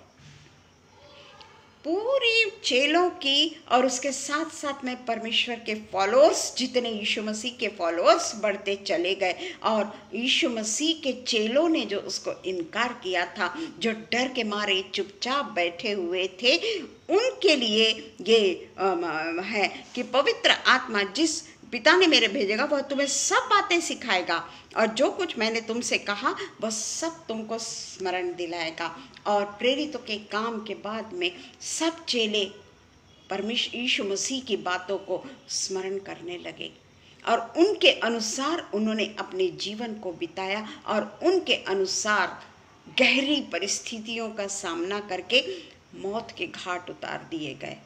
पूरी चेलों की और उसके साथ साथ में परमेश्वर के फॉलोअर्स, जितने यीशु मसीह के फॉलोअर्स बढ़ते चले गए, और यीशु मसीह के चेलों ने जो उसको इनकार किया था, जो डर के मारे चुपचाप बैठे हुए थे, उनके लिए ये है कि पवित्र आत्मा जिस पिता ने मेरे भेजेगा वह तुम्हें सब बातें सिखाएगा और जो कुछ मैंने तुमसे कहा वह सब तुमको स्मरण दिलाएगा। और प्रेरितों के काम के बाद में सब चेले परमेश्वर यीशु मसीह की बातों को स्मरण करने लगे और उनके अनुसार उन्होंने अपने जीवन को बिताया और उनके अनुसार गहरी परिस्थितियों का सामना करके मौत के घाट उतार दिए गए।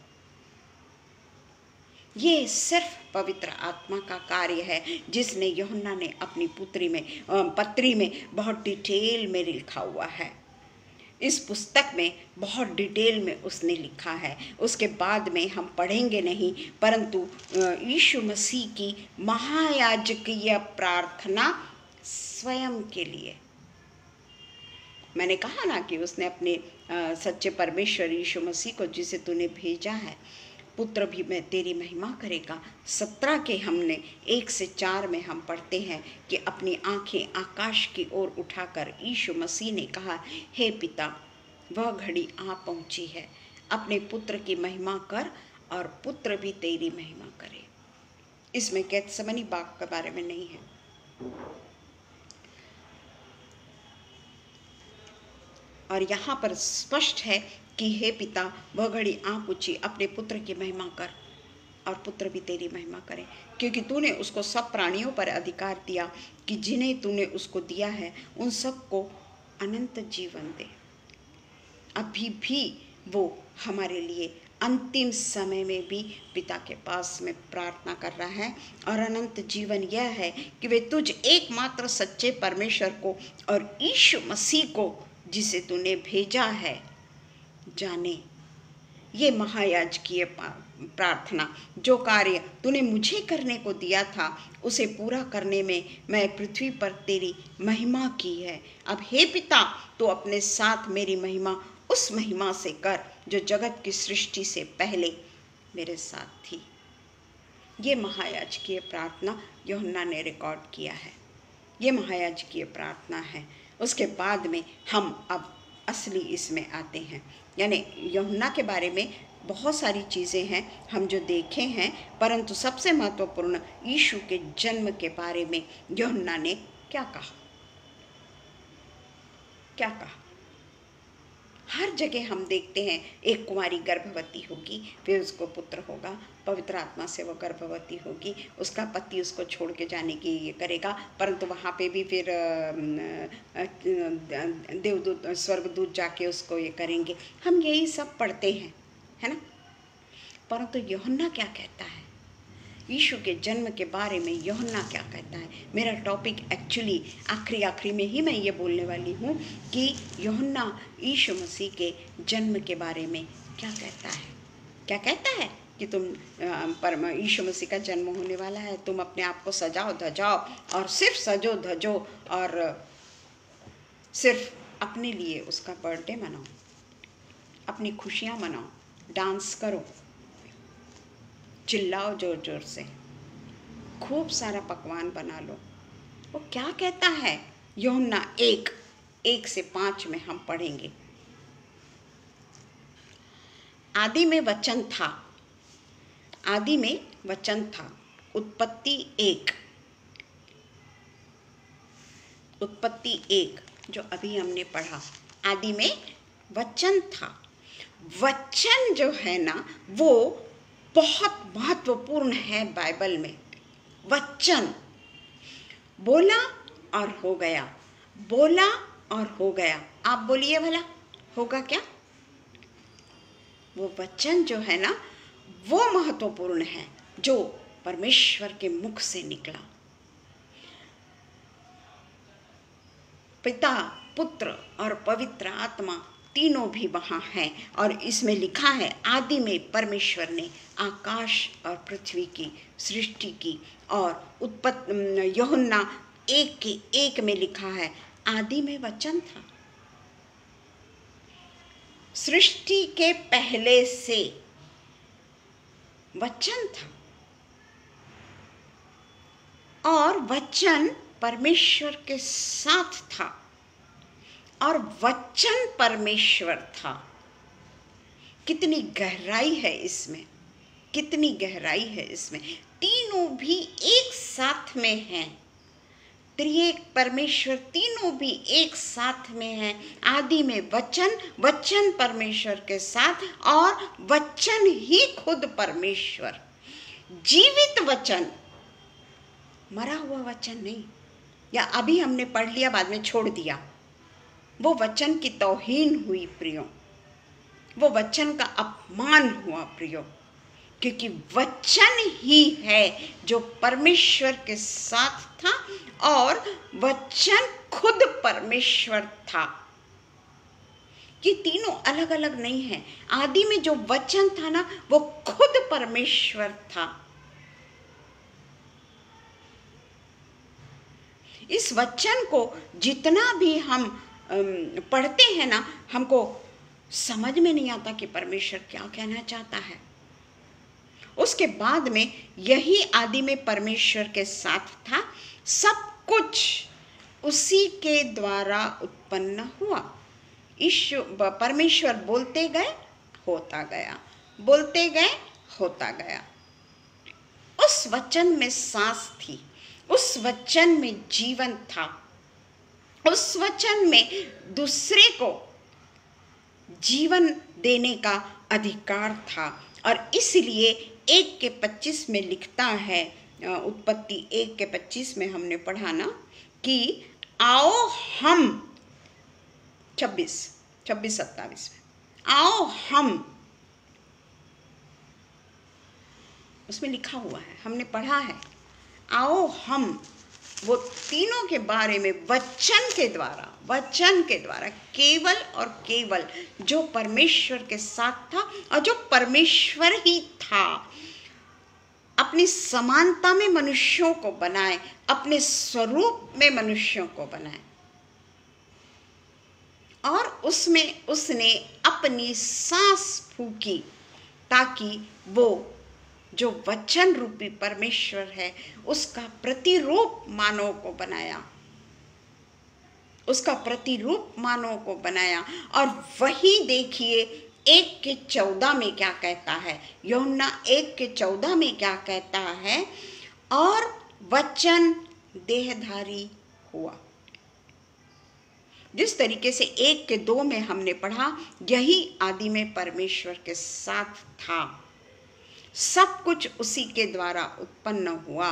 ये सिर्फ पवित्र आत्मा का कार्य है जिसने यूहन्ना ने अपनी पुत्री में पत्री में बहुत डिटेल में लिखा हुआ है। इस पुस्तक में बहुत डिटेल में उसने लिखा है। उसके बाद में हम पढ़ेंगे नहीं, परंतु यीशु मसीह की महायाजकीय प्रार्थना स्वयं के लिए, मैंने कहा ना कि उसने अपने सच्चे परमेश्वर यीशु मसीह को जिसे तूने भेजा है, पुत्र भी मैं तेरी महिमा करेगा। सत्रह के हमने एक से चार में हम पढ़ते हैं कि अपनी आंखें आकाश की ओर उठाकर यीशु मसीह ने कहा, हे पिता, वह घड़ी आ पहुंची है, अपने पुत्र की महिमा कर और पुत्र भी तेरी महिमा करे। इसमें गेत्सेमनी बाग के बारे में नहीं है। और यहाँ पर स्पष्ट है कि हे पिता, वह घड़ी आ पूछी, अपने पुत्र की महिमा कर और पुत्र भी तेरी महिमा करे, क्योंकि तूने उसको सब प्राणियों पर अधिकार दिया कि जिन्हें तूने उसको दिया है उन सबको अनंत जीवन दे। अभी भी वो हमारे लिए अंतिम समय में भी पिता के पास में प्रार्थना कर रहा है और अनंत जीवन यह है कि वे तुझ एकमात्र सच्चे परमेश्वर को और यीशु मसीह को जिसे तूने भेजा है जाने। ये महायाजकीय प्रार्थना, जो कार्य तूने मुझे करने को दिया था उसे पूरा करने में मैं पृथ्वी पर तेरी महिमा की है। अब हे पिता, तू अपने साथ मेरी महिमा उस महिमा से कर जो जगत की सृष्टि से पहले मेरे साथ थी। ये महायाजकीय प्रार्थना यूहन्ना ने रिकॉर्ड किया है। ये महायाजकीय प्रार्थना है। उसके बाद में हम अब असली इसमें आते हैं, यानी यूहन्ना के बारे में बहुत सारी चीज़ें हैं हम जो देखे हैं, परंतु सबसे महत्वपूर्ण यीशु के जन्म के बारे में यूहन्ना ने क्या कहा, क्या कहा हर जगह हम देखते हैं एक कुंवारी गर्भवती होगी, फिर उसको पुत्र होगा, पवित्र आत्मा से वो गर्भवती होगी, उसका पति उसको छोड़ के जाने की ये करेगा, परंतु वहाँ पे भी फिर देवदूत स्वर्गदूत जाके उसको ये करेंगे। हम यही सब पढ़ते हैं, है ना। परंतु यूहन्ना क्या कहता है, यीशु के जन्म के बारे में यूहन्ना क्या कहता है। मेरा टॉपिक एक्चुअली आखिरी आखिरी में ही मैं ये बोलने वाली हूँ कि यूहन्ना यीशु मसीह के जन्म के बारे में क्या कहता है। क्या कहता है कि तुम परम यीशु मसीह का जन्म होने वाला है, तुम अपने आप को सजाओ धजाओ और सिर्फ सजो धजो और सिर्फ अपने लिए उसका बर्थडे मनाओ, अपनी खुशियाँ मनाओ, डांस करो, चिल्लाओ जोर जोर से, खूब सारा पकवान बना लो। वो क्या कहता है यूहन्ना एक एक से पाँच में हम पढ़ेंगे। आदि में वचन था, आदि में वचन था। उत्पत्ति एक, उत्पत्ति एक जो अभी हमने पढ़ा, आदि में वचन था। वचन जो है ना वो बहुत महत्वपूर्ण है बाइबल में। वचन बोला और हो गया, बोला और हो गया। आप बोलिए भला होगा क्या? वो वचन जो है ना वो महत्वपूर्ण है, जो परमेश्वर के मुख से निकला। पिता, पुत्र और पवित्र आत्मा तीनों भी वहाँ हैं। और इसमें लिखा है आदि में परमेश्वर ने आकाश और पृथ्वी की सृष्टि की। और उत्पत्ति यूहन्ना एक के एक में लिखा है आदि में वचन था। सृष्टि के पहले से वचन था और वचन परमेश्वर के साथ था और वचन परमेश्वर था। कितनी गहराई है इसमें, कितनी गहराई है इसमें। तीनों भी एक साथ में हैं, त्रिएक परमेश्वर तीनों भी एक साथ में हैं। आदि में वचन, वचन परमेश्वर के साथ और वचन ही खुद परमेश्वर। जीवित वचन, मरा हुआ वचन नहीं, या अभी हमने पढ़ लिया बाद में छोड़ दिया, वो वचन की तौहीन हुई प्रियो, वो वचन का अपमान हुआ प्रियो, क्योंकि वचन ही है जो परमेश्वर के साथ था और वचन खुद परमेश्वर था। ये तीनों अलग अलग नहीं है। आदि में जो वचन था ना वो खुद परमेश्वर था। इस वचन को जितना भी हम पढ़ते हैं ना, हमको समझ में नहीं आता कि परमेश्वर क्या कहना चाहता है। उसके बाद में यही आदि में परमेश्वर के साथ था, सब कुछ उसी के द्वारा उत्पन्न हुआ। ईश्वर परमेश्वर बोलते गए होता गया, बोलते गए होता गया। उस वचन में सांस थी, उस वचन में जीवन था, उस वचन में दूसरे को जीवन देने का अधिकार था। और इसलिए एक के पच्चीस में लिखता है, उत्पत्ति एक के पच्चीस में हमने पढ़ा ना कि आओ हम, छब्बीस छब्बीस सत्तावीस में आओ हम, उसमें लिखा हुआ है, हमने पढ़ा है आओ हम। वो तीनों के बारे में वचन के द्वारा, वचन के द्वारा केवल और केवल जो परमेश्वर के साथ था और जो परमेश्वर ही था, अपनी समानता में मनुष्यों को बनाए, अपने स्वरूप में मनुष्यों को बनाए और उसमें उसने अपनी सांस फूकी ताकि वो जो वचन रूपी परमेश्वर है उसका प्रतिरूप मानव को बनाया, उसका प्रतिरूप मानव को बनाया। और वही देखिए एक के चौदह में क्या कहता है, यूहन्ना एक के चौदह में क्या कहता है, और वचन देहधारी हुआ। जिस तरीके से एक के दो में हमने पढ़ा, यही आदि में परमेश्वर के साथ था। सब कुछ उसी के द्वारा उत्पन्न हुआ।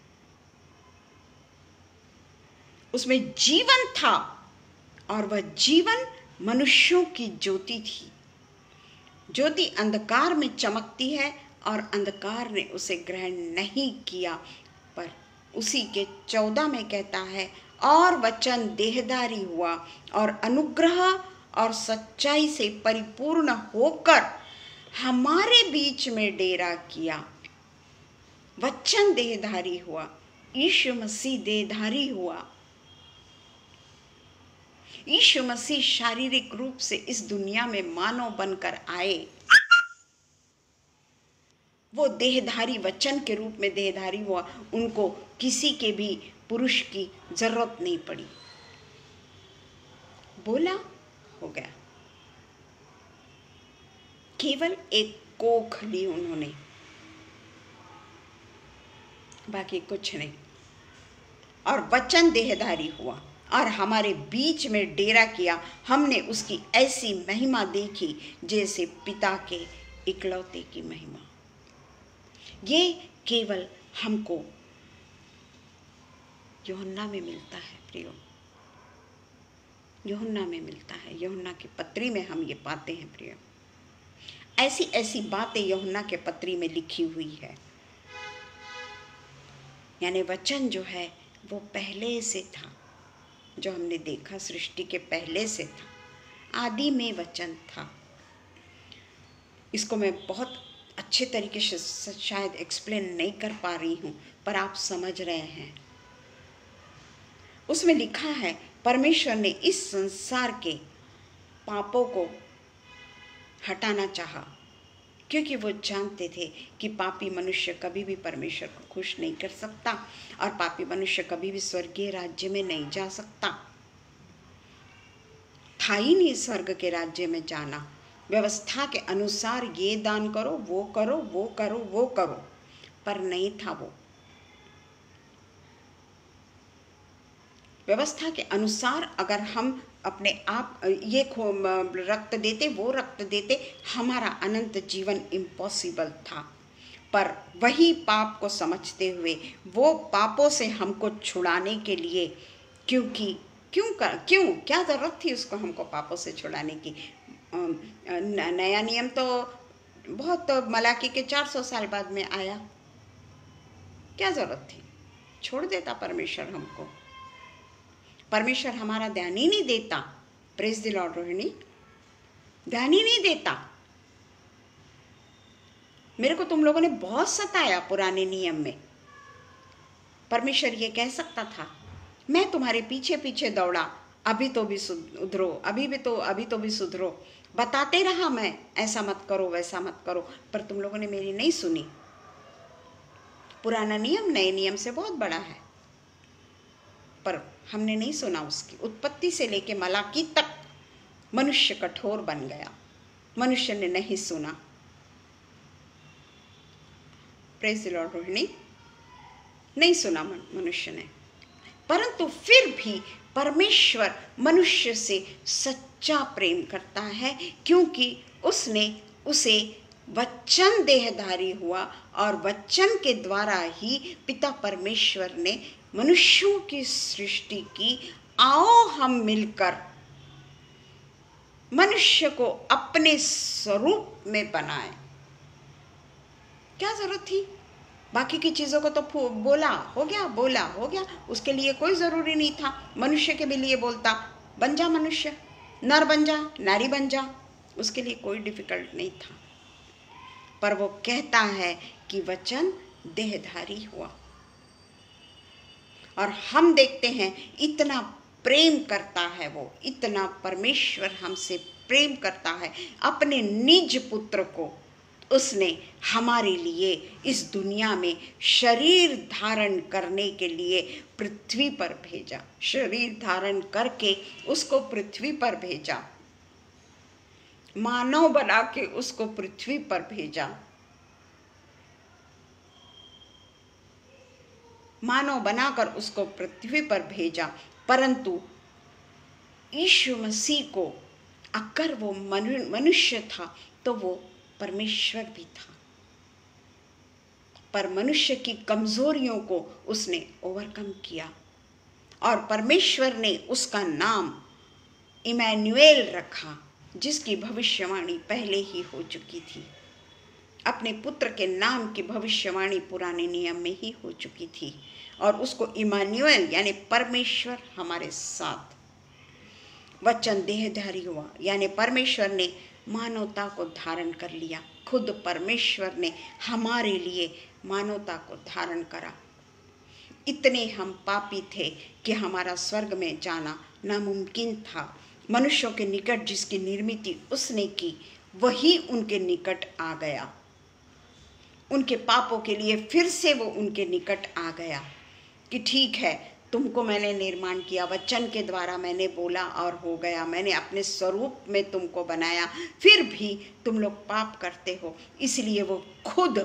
उसमें जीवन था और वह जीवन मनुष्यों की ज्योति थी। ज्योति अंधकार में चमकती है और अंधकार ने उसे ग्रहण नहीं किया। पर उसी के चौदह में कहता है, और वचन देहधारी हुआ और अनुग्रह और सच्चाई से परिपूर्ण होकर हमारे बीच में डेरा किया। वचन देहधारी हुआ, यीशु मसीह देहधारी हुआ। यीशु मसीह शारीरिक रूप से इस दुनिया में मानव बनकर आए। वो देहधारी वचन के रूप में देहधारी हुआ। उनको किसी के भी पुरुष की जरूरत नहीं पड़ी। बोला, हो गया। केवल एक कोख ली उन्होंने, बाकी कुछ नहीं। और वचन देहधारी हुआ और हमारे बीच में डेरा किया। हमने उसकी ऐसी महिमा देखी जैसे पिता के इकलौते की महिमा। ये केवल हमको यूहन्ना में मिलता है प्रियो, यूहन्ना में मिलता है। यूहन्ना की पत्री में हम ये पाते हैं प्रियो। ऐसी ऐसी बातें यूहन्ना के पत्री में लिखी हुई है। यानी वचन जो है वो पहले से था, जो हमने देखा सृष्टि के पहले से था। आदि में वचन था। इसको मैं बहुत अच्छे तरीके से शायद एक्सप्लेन नहीं कर पा रही हूँ, पर आप समझ रहे हैं। उसमें लिखा है, परमेश्वर ने इस संसार के पापों को हटाना चाहा, क्योंकि वो जानते थे कि पापी मनुष्य कभी भी परमेश्वर को खुश नहीं कर सकता और पापी मनुष्य कभी भी स्वर्गीय राज्य में नहीं जा सकता। था ही नहीं स्वर्ग के राज्य में जाना। व्यवस्था के अनुसार ये दान करो, वो करो, वो करो, वो करो, पर नहीं था वो। व्यवस्था के अनुसार अगर हम अपने आप ये रक्त देते, वो रक्त देते, हमारा अनंत जीवन इम्पॉसिबल था। पर वही पाप को समझते हुए वो पापों से हमको छुड़ाने के लिए, क्योंकि क्यों कर क्यों क्या ज़रूरत थी उसको हमको पापों से छुड़ाने की। नया नियम तो बहुत मलाकी के चार सौ साल बाद में आया। क्या ज़रूरत थी? छोड़ देता परमेश्वर हमको। परमेश्वर हमारा ध्यान ही नहीं देता। प्रेज द लॉर्ड रोहिणी, ध्यान ही नहीं देता। मेरे को तुम लोगों ने बहुत सताया पुराने नियम में। परमेश्वर ये कह सकता था, मैं तुम्हारे पीछे पीछे दौड़ा, अभी तो भी सुधरो, अभी भी तो अभी तो भी सुधरो, बताते रहा मैं, ऐसा मत करो, वैसा मत करो, पर तुम लोगों ने मेरी नहीं सुनी। पुराना नियम नए नियम से बहुत बड़ा है, पर हमने नहीं सुना उसकी। उत्पत्ति से लेके मलाकी तक मनुष्य कठोर बन गया, मनुष्य ने नहीं सुना। प्रेज द लॉर्ड रोहिणी, नहीं सुना मनुष्य ने। परंतु फिर भी परमेश्वर मनुष्य से सच्चा प्रेम करता है, क्योंकि उसने उसे वचन देहधारी हुआ और वचन के द्वारा ही पिता परमेश्वर ने मनुष्यों की सृष्टि की। आओ हम मिलकर मनुष्य को अपने स्वरूप में बनाएं। क्या जरूरत थी? बाकी की चीज़ों को तो बोला हो गया, बोला हो गया, उसके लिए कोई ज़रूरी नहीं था। मनुष्य के भी लिए बोलता, बन जा मनुष्य, नर बन जा, नारी बन जा, उसके लिए कोई डिफिकल्ट नहीं था। पर वो कहता है कि वचन देहधारी हुआ। और हम देखते हैं इतना प्रेम करता है वो, इतना परमेश्वर हमसे प्रेम करता है। अपने निज पुत्र को उसने हमारे लिए इस दुनिया में शरीर धारण करने के लिए पृथ्वी पर भेजा। शरीर धारण करके उसको पृथ्वी पर भेजा, मानव बना के उसको पृथ्वी पर भेजा। मानव बनाकर उसको पृथ्वी पर भेजा। परंतु यीशु मसीह को अगर वो मनु, मनुष्य था तो वो परमेश्वर भी था, पर मनुष्य की कमजोरियों को उसने ओवरकम किया और परमेश्वर ने उसका नाम इमैनुएल रखा, जिसकी भविष्यवाणी पहले ही हो चुकी थी। अपने पुत्र के नाम की भविष्यवाणी पुराने नियम में ही हो चुकी थी और उसको इमैनुएल यानी परमेश्वर हमारे साथ वचन देहधारी हुआ, यानी परमेश्वर ने मानवता को धारण कर लिया। खुद परमेश्वर ने हमारे लिए मानवता को धारण करा। इतने हम पापी थे कि हमारा स्वर्ग में जाना नामुमकिन था। मनुष्यों के निकट जिसकी निर्मिति उसने की वही उनके निकट आ गया। उनके पापों के लिए फिर से वो उनके निकट आ गया कि ठीक है, तुमको मैंने निर्माण किया, वचन के द्वारा मैंने बोला और हो गया, मैंने अपने स्वरूप में तुमको बनाया, फिर भी तुम लोग पाप करते हो। इसलिए वो खुद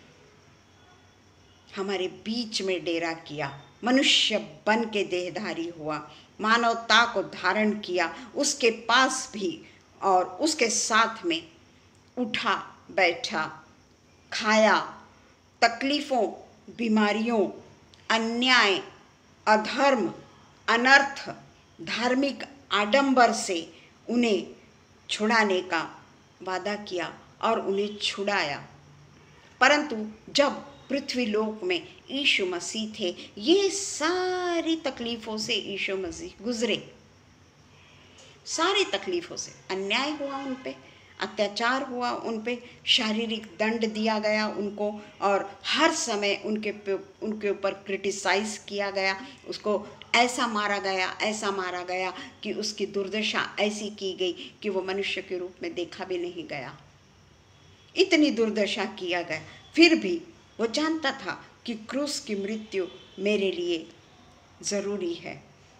हमारे बीच में डेरा किया, मनुष्य बन के देहधारी हुआ, मानवता को धारण किया, उसके पास भी और उसके साथ में उठा बैठा, खाया, तकलीफ़ों, बीमारियों, अन्याय, अधर्म, अनर्थ, धार्मिक आडंबर से उन्हें छुड़ाने का वादा किया और उन्हें छुड़ाया। परंतु जब पृथ्वी लोक में यीशु मसीह थे, ये सारी तकलीफ़ों से यीशु मसीह गुजरे, सारी तकलीफ़ों से। अन्याय हुआ उन पे, अत्याचार हुआ उन पे, शारीरिक दंड दिया गया उनको और हर समय उनके उनके ऊपर क्रिटिसाइज़ किया गया, उसको ऐसा मारा गया ऐसा मारा गया कि उसकी दुर्दशा ऐसी की गई कि वो मनुष्य के रूप में देखा भी नहीं गया। इतनी दुर्दशा किया गया, फिर भी वो जानता था कि क्रूस की मृत्यु मेरे लिए ज़रूरी है।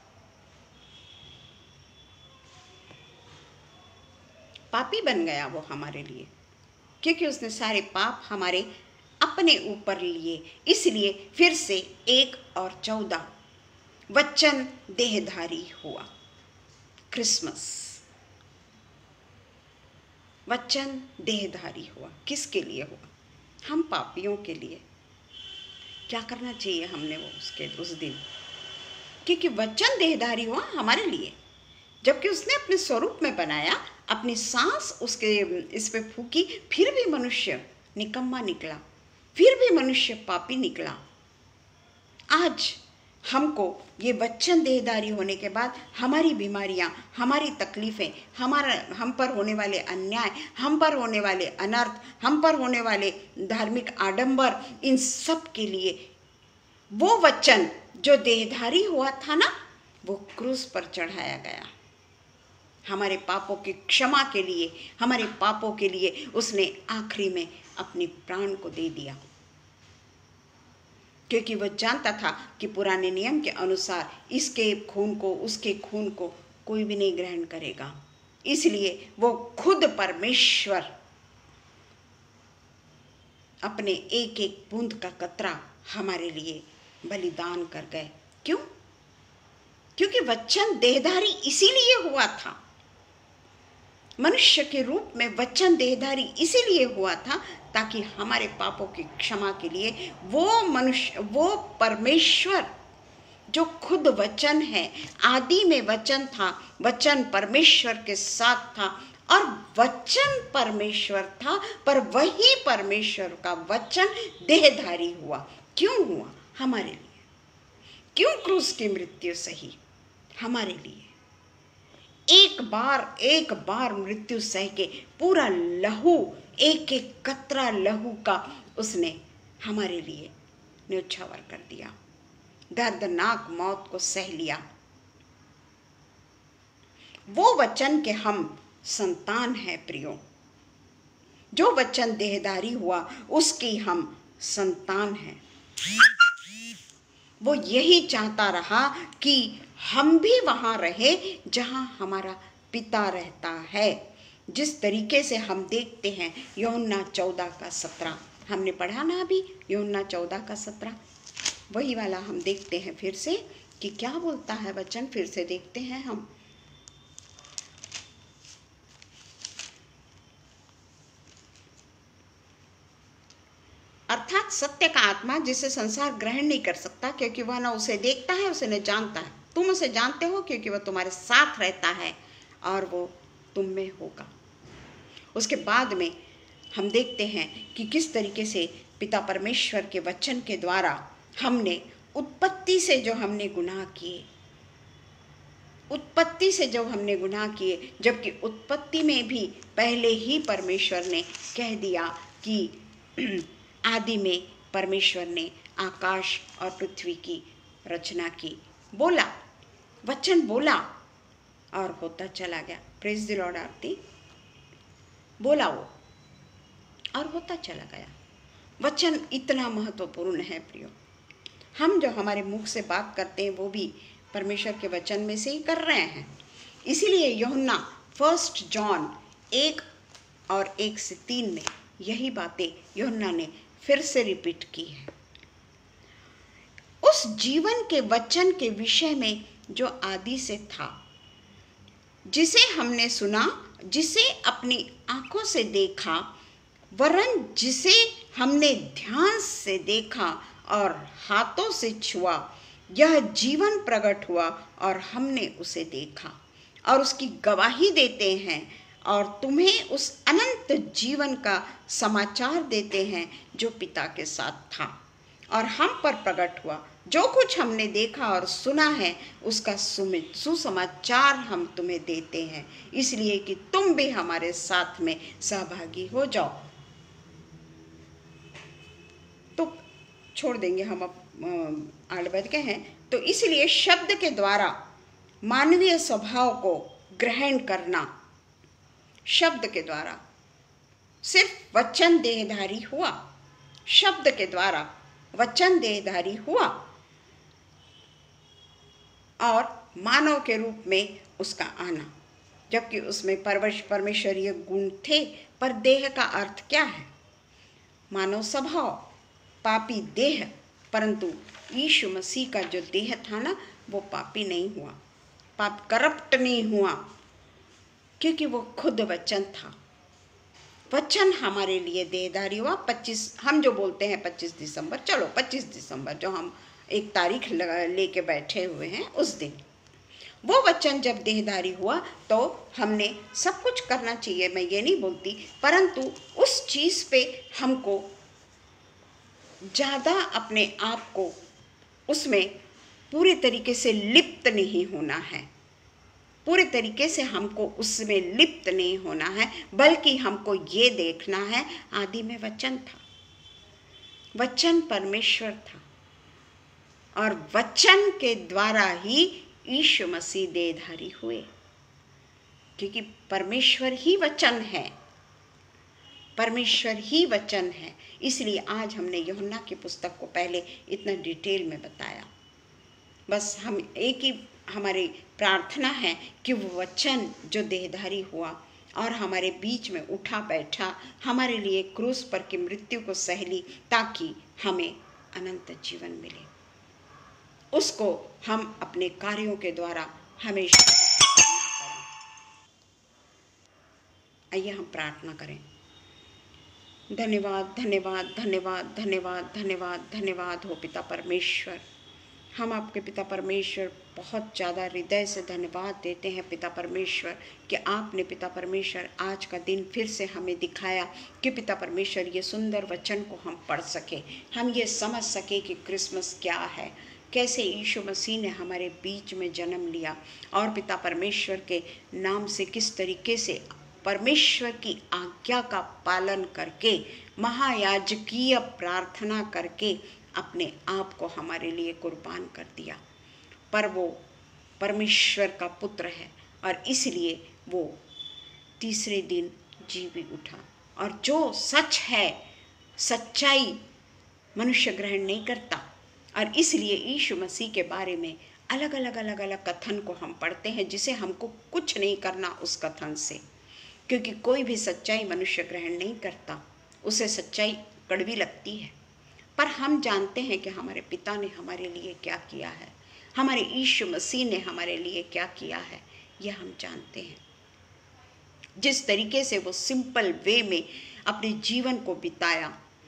पापी बन गया वो हमारे लिए, क्योंकि उसने सारे पाप हमारे अपने ऊपर लिए। इसलिए फिर से एक और चौदह वचन देहधारी हुआ। क्रिसमस, वचन देहधारी हुआ। किसके लिए हुआ? हम पापियों के लिए। क्या करना चाहिए हमने वो उसके उस दिन? क्योंकि वचन देहधारी हुआ हमारे लिए, जबकि उसने अपने स्वरूप में बनाया, अपनी सांस उसके इस पे फूकी, फिर भी मनुष्य निकम्मा निकला, फिर भी मनुष्य पापी निकला। आज हमको ये वचन देहधारी होने के बाद हमारी बीमारियां, हमारी तकलीफ़ें, हमारा हम पर होने वाले अन्याय, हम पर होने वाले अनर्थ, हम पर होने वाले धार्मिक आडंबर, इन सब के लिए वो वचन जो देहधारी हुआ था ना, वो क्रूस पर चढ़ाया गया। हमारे पापों की क्षमा के लिए, हमारे पापों के लिए उसने आखिरी में अपनी प्राण को दे दिया, क्योंकि वह जानता था कि पुराने नियम के अनुसार इसके खून को, उसके खून को कोई भी नहीं ग्रहण करेगा। इसलिए वो खुद परमेश्वर अपने एक एक बूंद का कतरा हमारे लिए बलिदान कर गए। क्यों? क्योंकि वचन देहधारी इसीलिए हुआ था, मनुष्य के रूप में वचन देहधारी इसीलिए हुआ था ताकि हमारे पापों की क्षमा के लिए वो मनुष्य, वो परमेश्वर जो खुद वचन है, आदि में वचन था, वचन परमेश्वर के साथ था और वचन परमेश्वर था, पर वही परमेश्वर का वचन देहधारी हुआ। क्यों हुआ? हमारे लिए। क्यों क्रूस की मृत्यु सही? हमारे लिए। एक बार एक बार मृत्यु सह के पूरा लहू, एक एक कतरा लहू का उसने हमारे लिए न्योछावर कर दिया, दर्दनाक मौत को सह लिया। वो वचन के हम संतान हैं प्रियो, जो वचन देहधारी हुआ उसकी हम संतान हैं। वो यही चाहता रहा कि हम भी वहाँ रहे जहाँ हमारा पिता रहता है। जिस तरीके से हम देखते हैं यूहन्ना चौदह का सत्रह, हमने पढ़ा ना अभी, यूहन्ना चौदह का सत्रह, वही वाला हम देखते हैं फिर से कि क्या बोलता है वचन। फिर से देखते हैं हम अर्थात सत्य का आत्मा जिसे संसार ग्रहण नहीं कर सकता, क्योंकि वह न उसे देखता है, उसे न जानता है। तुम उसे जानते हो क्योंकि वह तुम्हारे साथ रहता है और वो तुम में होगा। उसके बाद में हम देखते हैं कि किस तरीके से पिता परमेश्वर के वचन के द्वारा हमने उत्पत्ति से जो हमने गुनाह किए, उत्पत्ति से जब हमने गुनाह किए, जबकि उत्पत्ति में भी पहले ही परमेश्वर ने कह दिया कि आदि में परमेश्वर ने आकाश और पृथ्वी की रचना की, बोला, वचन बोला और होता चला गया। Praise the lord. आरती। बोला वो और होता चला गया। वचन इतना महत्वपूर्ण है प्रियो। हम जो हमारे मुख से बात करते हैं वो भी परमेश्वर के वचन में से ही कर रहे हैं। इसीलिए यूहन्ना फर्स्ट जॉन एक और एक से तीन में यही बातें यूहन्ना ने फिर से रिपीट की है। उस जीवन के वचन के विषय में जो आदि से था, जिसे हमने सुना, जिसे अपनी आंखों से देखा, वरन जिसे हमने ध्यान से देखा और हाथों से छुआ, यह जीवन प्रकट हुआ और हमने उसे देखा और उसकी गवाही देते हैं और तुम्हें उस अनंत जीवन का समाचार देते हैं जो पिता के साथ था और हम पर प्रकट हुआ। जो कुछ हमने देखा और सुना है उसका सुसमाचार हम तुम्हें देते हैं, इसलिए कि तुम भी हमारे साथ में सहभागी हो जाओ। तो छोड़ देंगे हम, अब आगे बढ़ के हैं। तो इसलिए शब्द के द्वारा मानवीय स्वभाव को ग्रहण करना, शब्द के द्वारा सिर्फ वचन देहधारी हुआ, शब्द के द्वारा वचन देहधारी हुआ और मानव के रूप में उसका आना, जबकि उसमें परवश परमेश्वरीय गुण थे। पर देह का अर्थ क्या है? मानव स्वभाव, पापी देह। परंतु यीशु मसीह का जो देह था ना, वो पापी नहीं हुआ, पाप करप्ट नहीं हुआ, क्योंकि वो खुद वचन था। वचन हमारे लिए देहधारी हुआ। पच्चीस हम जो बोलते हैं पच्चीस दिसंबर, चलो पच्चीस दिसंबर जो हम एक तारीख लेके बैठे हुए हैं, उस दिन वो वचन जब देहधारी हुआ तो हमने सब कुछ करना चाहिए, मैं ये नहीं बोलती, परंतु उस चीज़ पे हमको ज़्यादा अपने आप को उसमें पूरे तरीके से लिप्त नहीं होना है, पूरे तरीके से हमको उसमें लिप्त नहीं होना है, बल्कि हमको ये देखना है आदि में वचन था, वचन परमेश्वर था और वचन के द्वारा ही यीशु मसीह देहधारी हुए, क्योंकि परमेश्वर ही वचन है, परमेश्वर ही वचन है। इसलिए आज हमने यूहन्ना की पुस्तक को पहले इतना डिटेल में बताया। बस हम एक ही हमारी प्रार्थना है कि वो वचन जो देहधारी हुआ और हमारे बीच में उठा बैठा, हमारे लिए क्रूस पर की मृत्यु को सह ली ताकि हमें अनंत जीवन मिले, उसको हम अपने कार्यों के द्वारा हमेशा करें। आइए हम प्रार्थना करें। धन्यवाद धन्यवाद धन्यवाद धन्यवाद धन्यवाद धन्यवाद हो पिता परमेश्वर। हम आपके पिता परमेश्वर बहुत ज़्यादा हृदय से धन्यवाद देते हैं पिता परमेश्वर कि आपने पिता परमेश्वर आज का दिन फिर से हमें दिखाया कि पिता परमेश्वर ये सुंदर वचन को हम पढ़ सके, हम ये समझ सके कि क्रिसमस क्या है, कैसे यीशु मसीह ने हमारे बीच में जन्म लिया और पिता परमेश्वर के नाम से किस तरीके से परमेश्वर की आज्ञा का पालन करके महायाजकीय प्रार्थना करके अपने आप को हमारे लिए कुर्बान कर दिया। पर वो परमेश्वर का पुत्र है और इसलिए वो तीसरे दिन जी भी उठा। और जो सच है, सच्चाई मनुष्य ग्रहण नहीं करता, और इसलिए यीशु मसीह के बारे में अलग अलग अलग अलग कथन को हम पढ़ते हैं, जिसे हमको कुछ नहीं करना उस कथन से, क्योंकि कोई भी सच्चाई मनुष्य ग्रहण नहीं करता, उसे सच्चाई कड़वी लगती है। पर हम जानते हैं कि हमारे पिता ने हमारे लिए क्या किया है, हमारे यीशु मसीह ने हमारे लिए क्या किया है, यह हम जानते हैं। जिस तरीके से वो सिंपल वे में अपने जीवन को बिताया,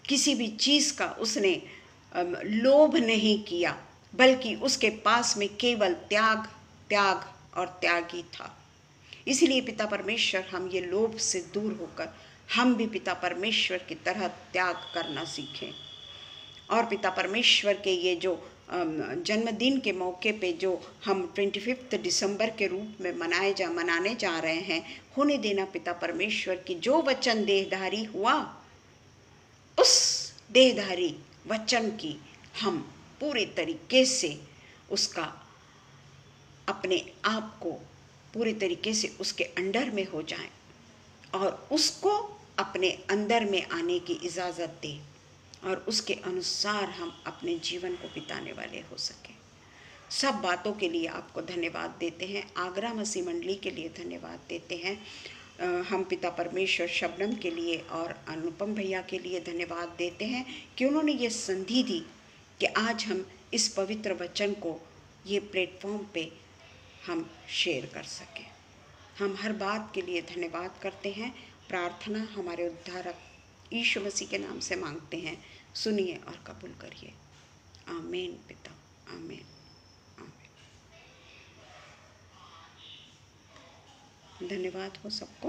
किसी भी चीज़ का उसने लोभ नहीं किया, बल्कि उसके पास में केवल त्याग त्याग और त्याग ही था। इसलिए पिता परमेश्वर, हम ये लोभ से दूर होकर हम भी पिता परमेश्वर की तरह त्याग करना सीखें। और पिता परमेश्वर के ये जो जन्मदिन के मौके पे जो हम पच्चीस दिसंबर के रूप में मनाए जा मनाने जा रहे हैं, होने देना पिता परमेश्वर की जो वचन देहधारी हुआ, उस देहधारी वचन की हम पूरे तरीके से उसका अपने आप को पूरे तरीके से उसके अंडर में हो जाएं और उसको अपने अंदर में आने की इजाज़त दें और उसके अनुसार हम अपने जीवन को बिताने वाले हो सकें। सब बातों के लिए आपको धन्यवाद देते हैं। आगरा मसीह मंडली के लिए धन्यवाद देते हैं। हम पिता परमेश्वर शबनम के लिए और अनुपम भैया के लिए धन्यवाद देते हैं कि उन्होंने ये संधि दी कि आज हम इस पवित्र वचन को ये प्लेटफॉर्म पे हम शेयर कर सकें। हम हर बात के लिए धन्यवाद करते हैं। प्रार्थना हमारे उद्धारक यीशु मसीह के नाम से मांगते हैं, सुनिए और कबूल करिए। आमीन पिता, आमीन, आमीन। धन्यवाद हो सबको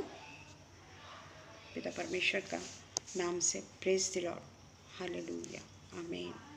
पिता परमेश्वर का नाम से। प्रेज द लॉर्ड, हालेलुया, आमीन।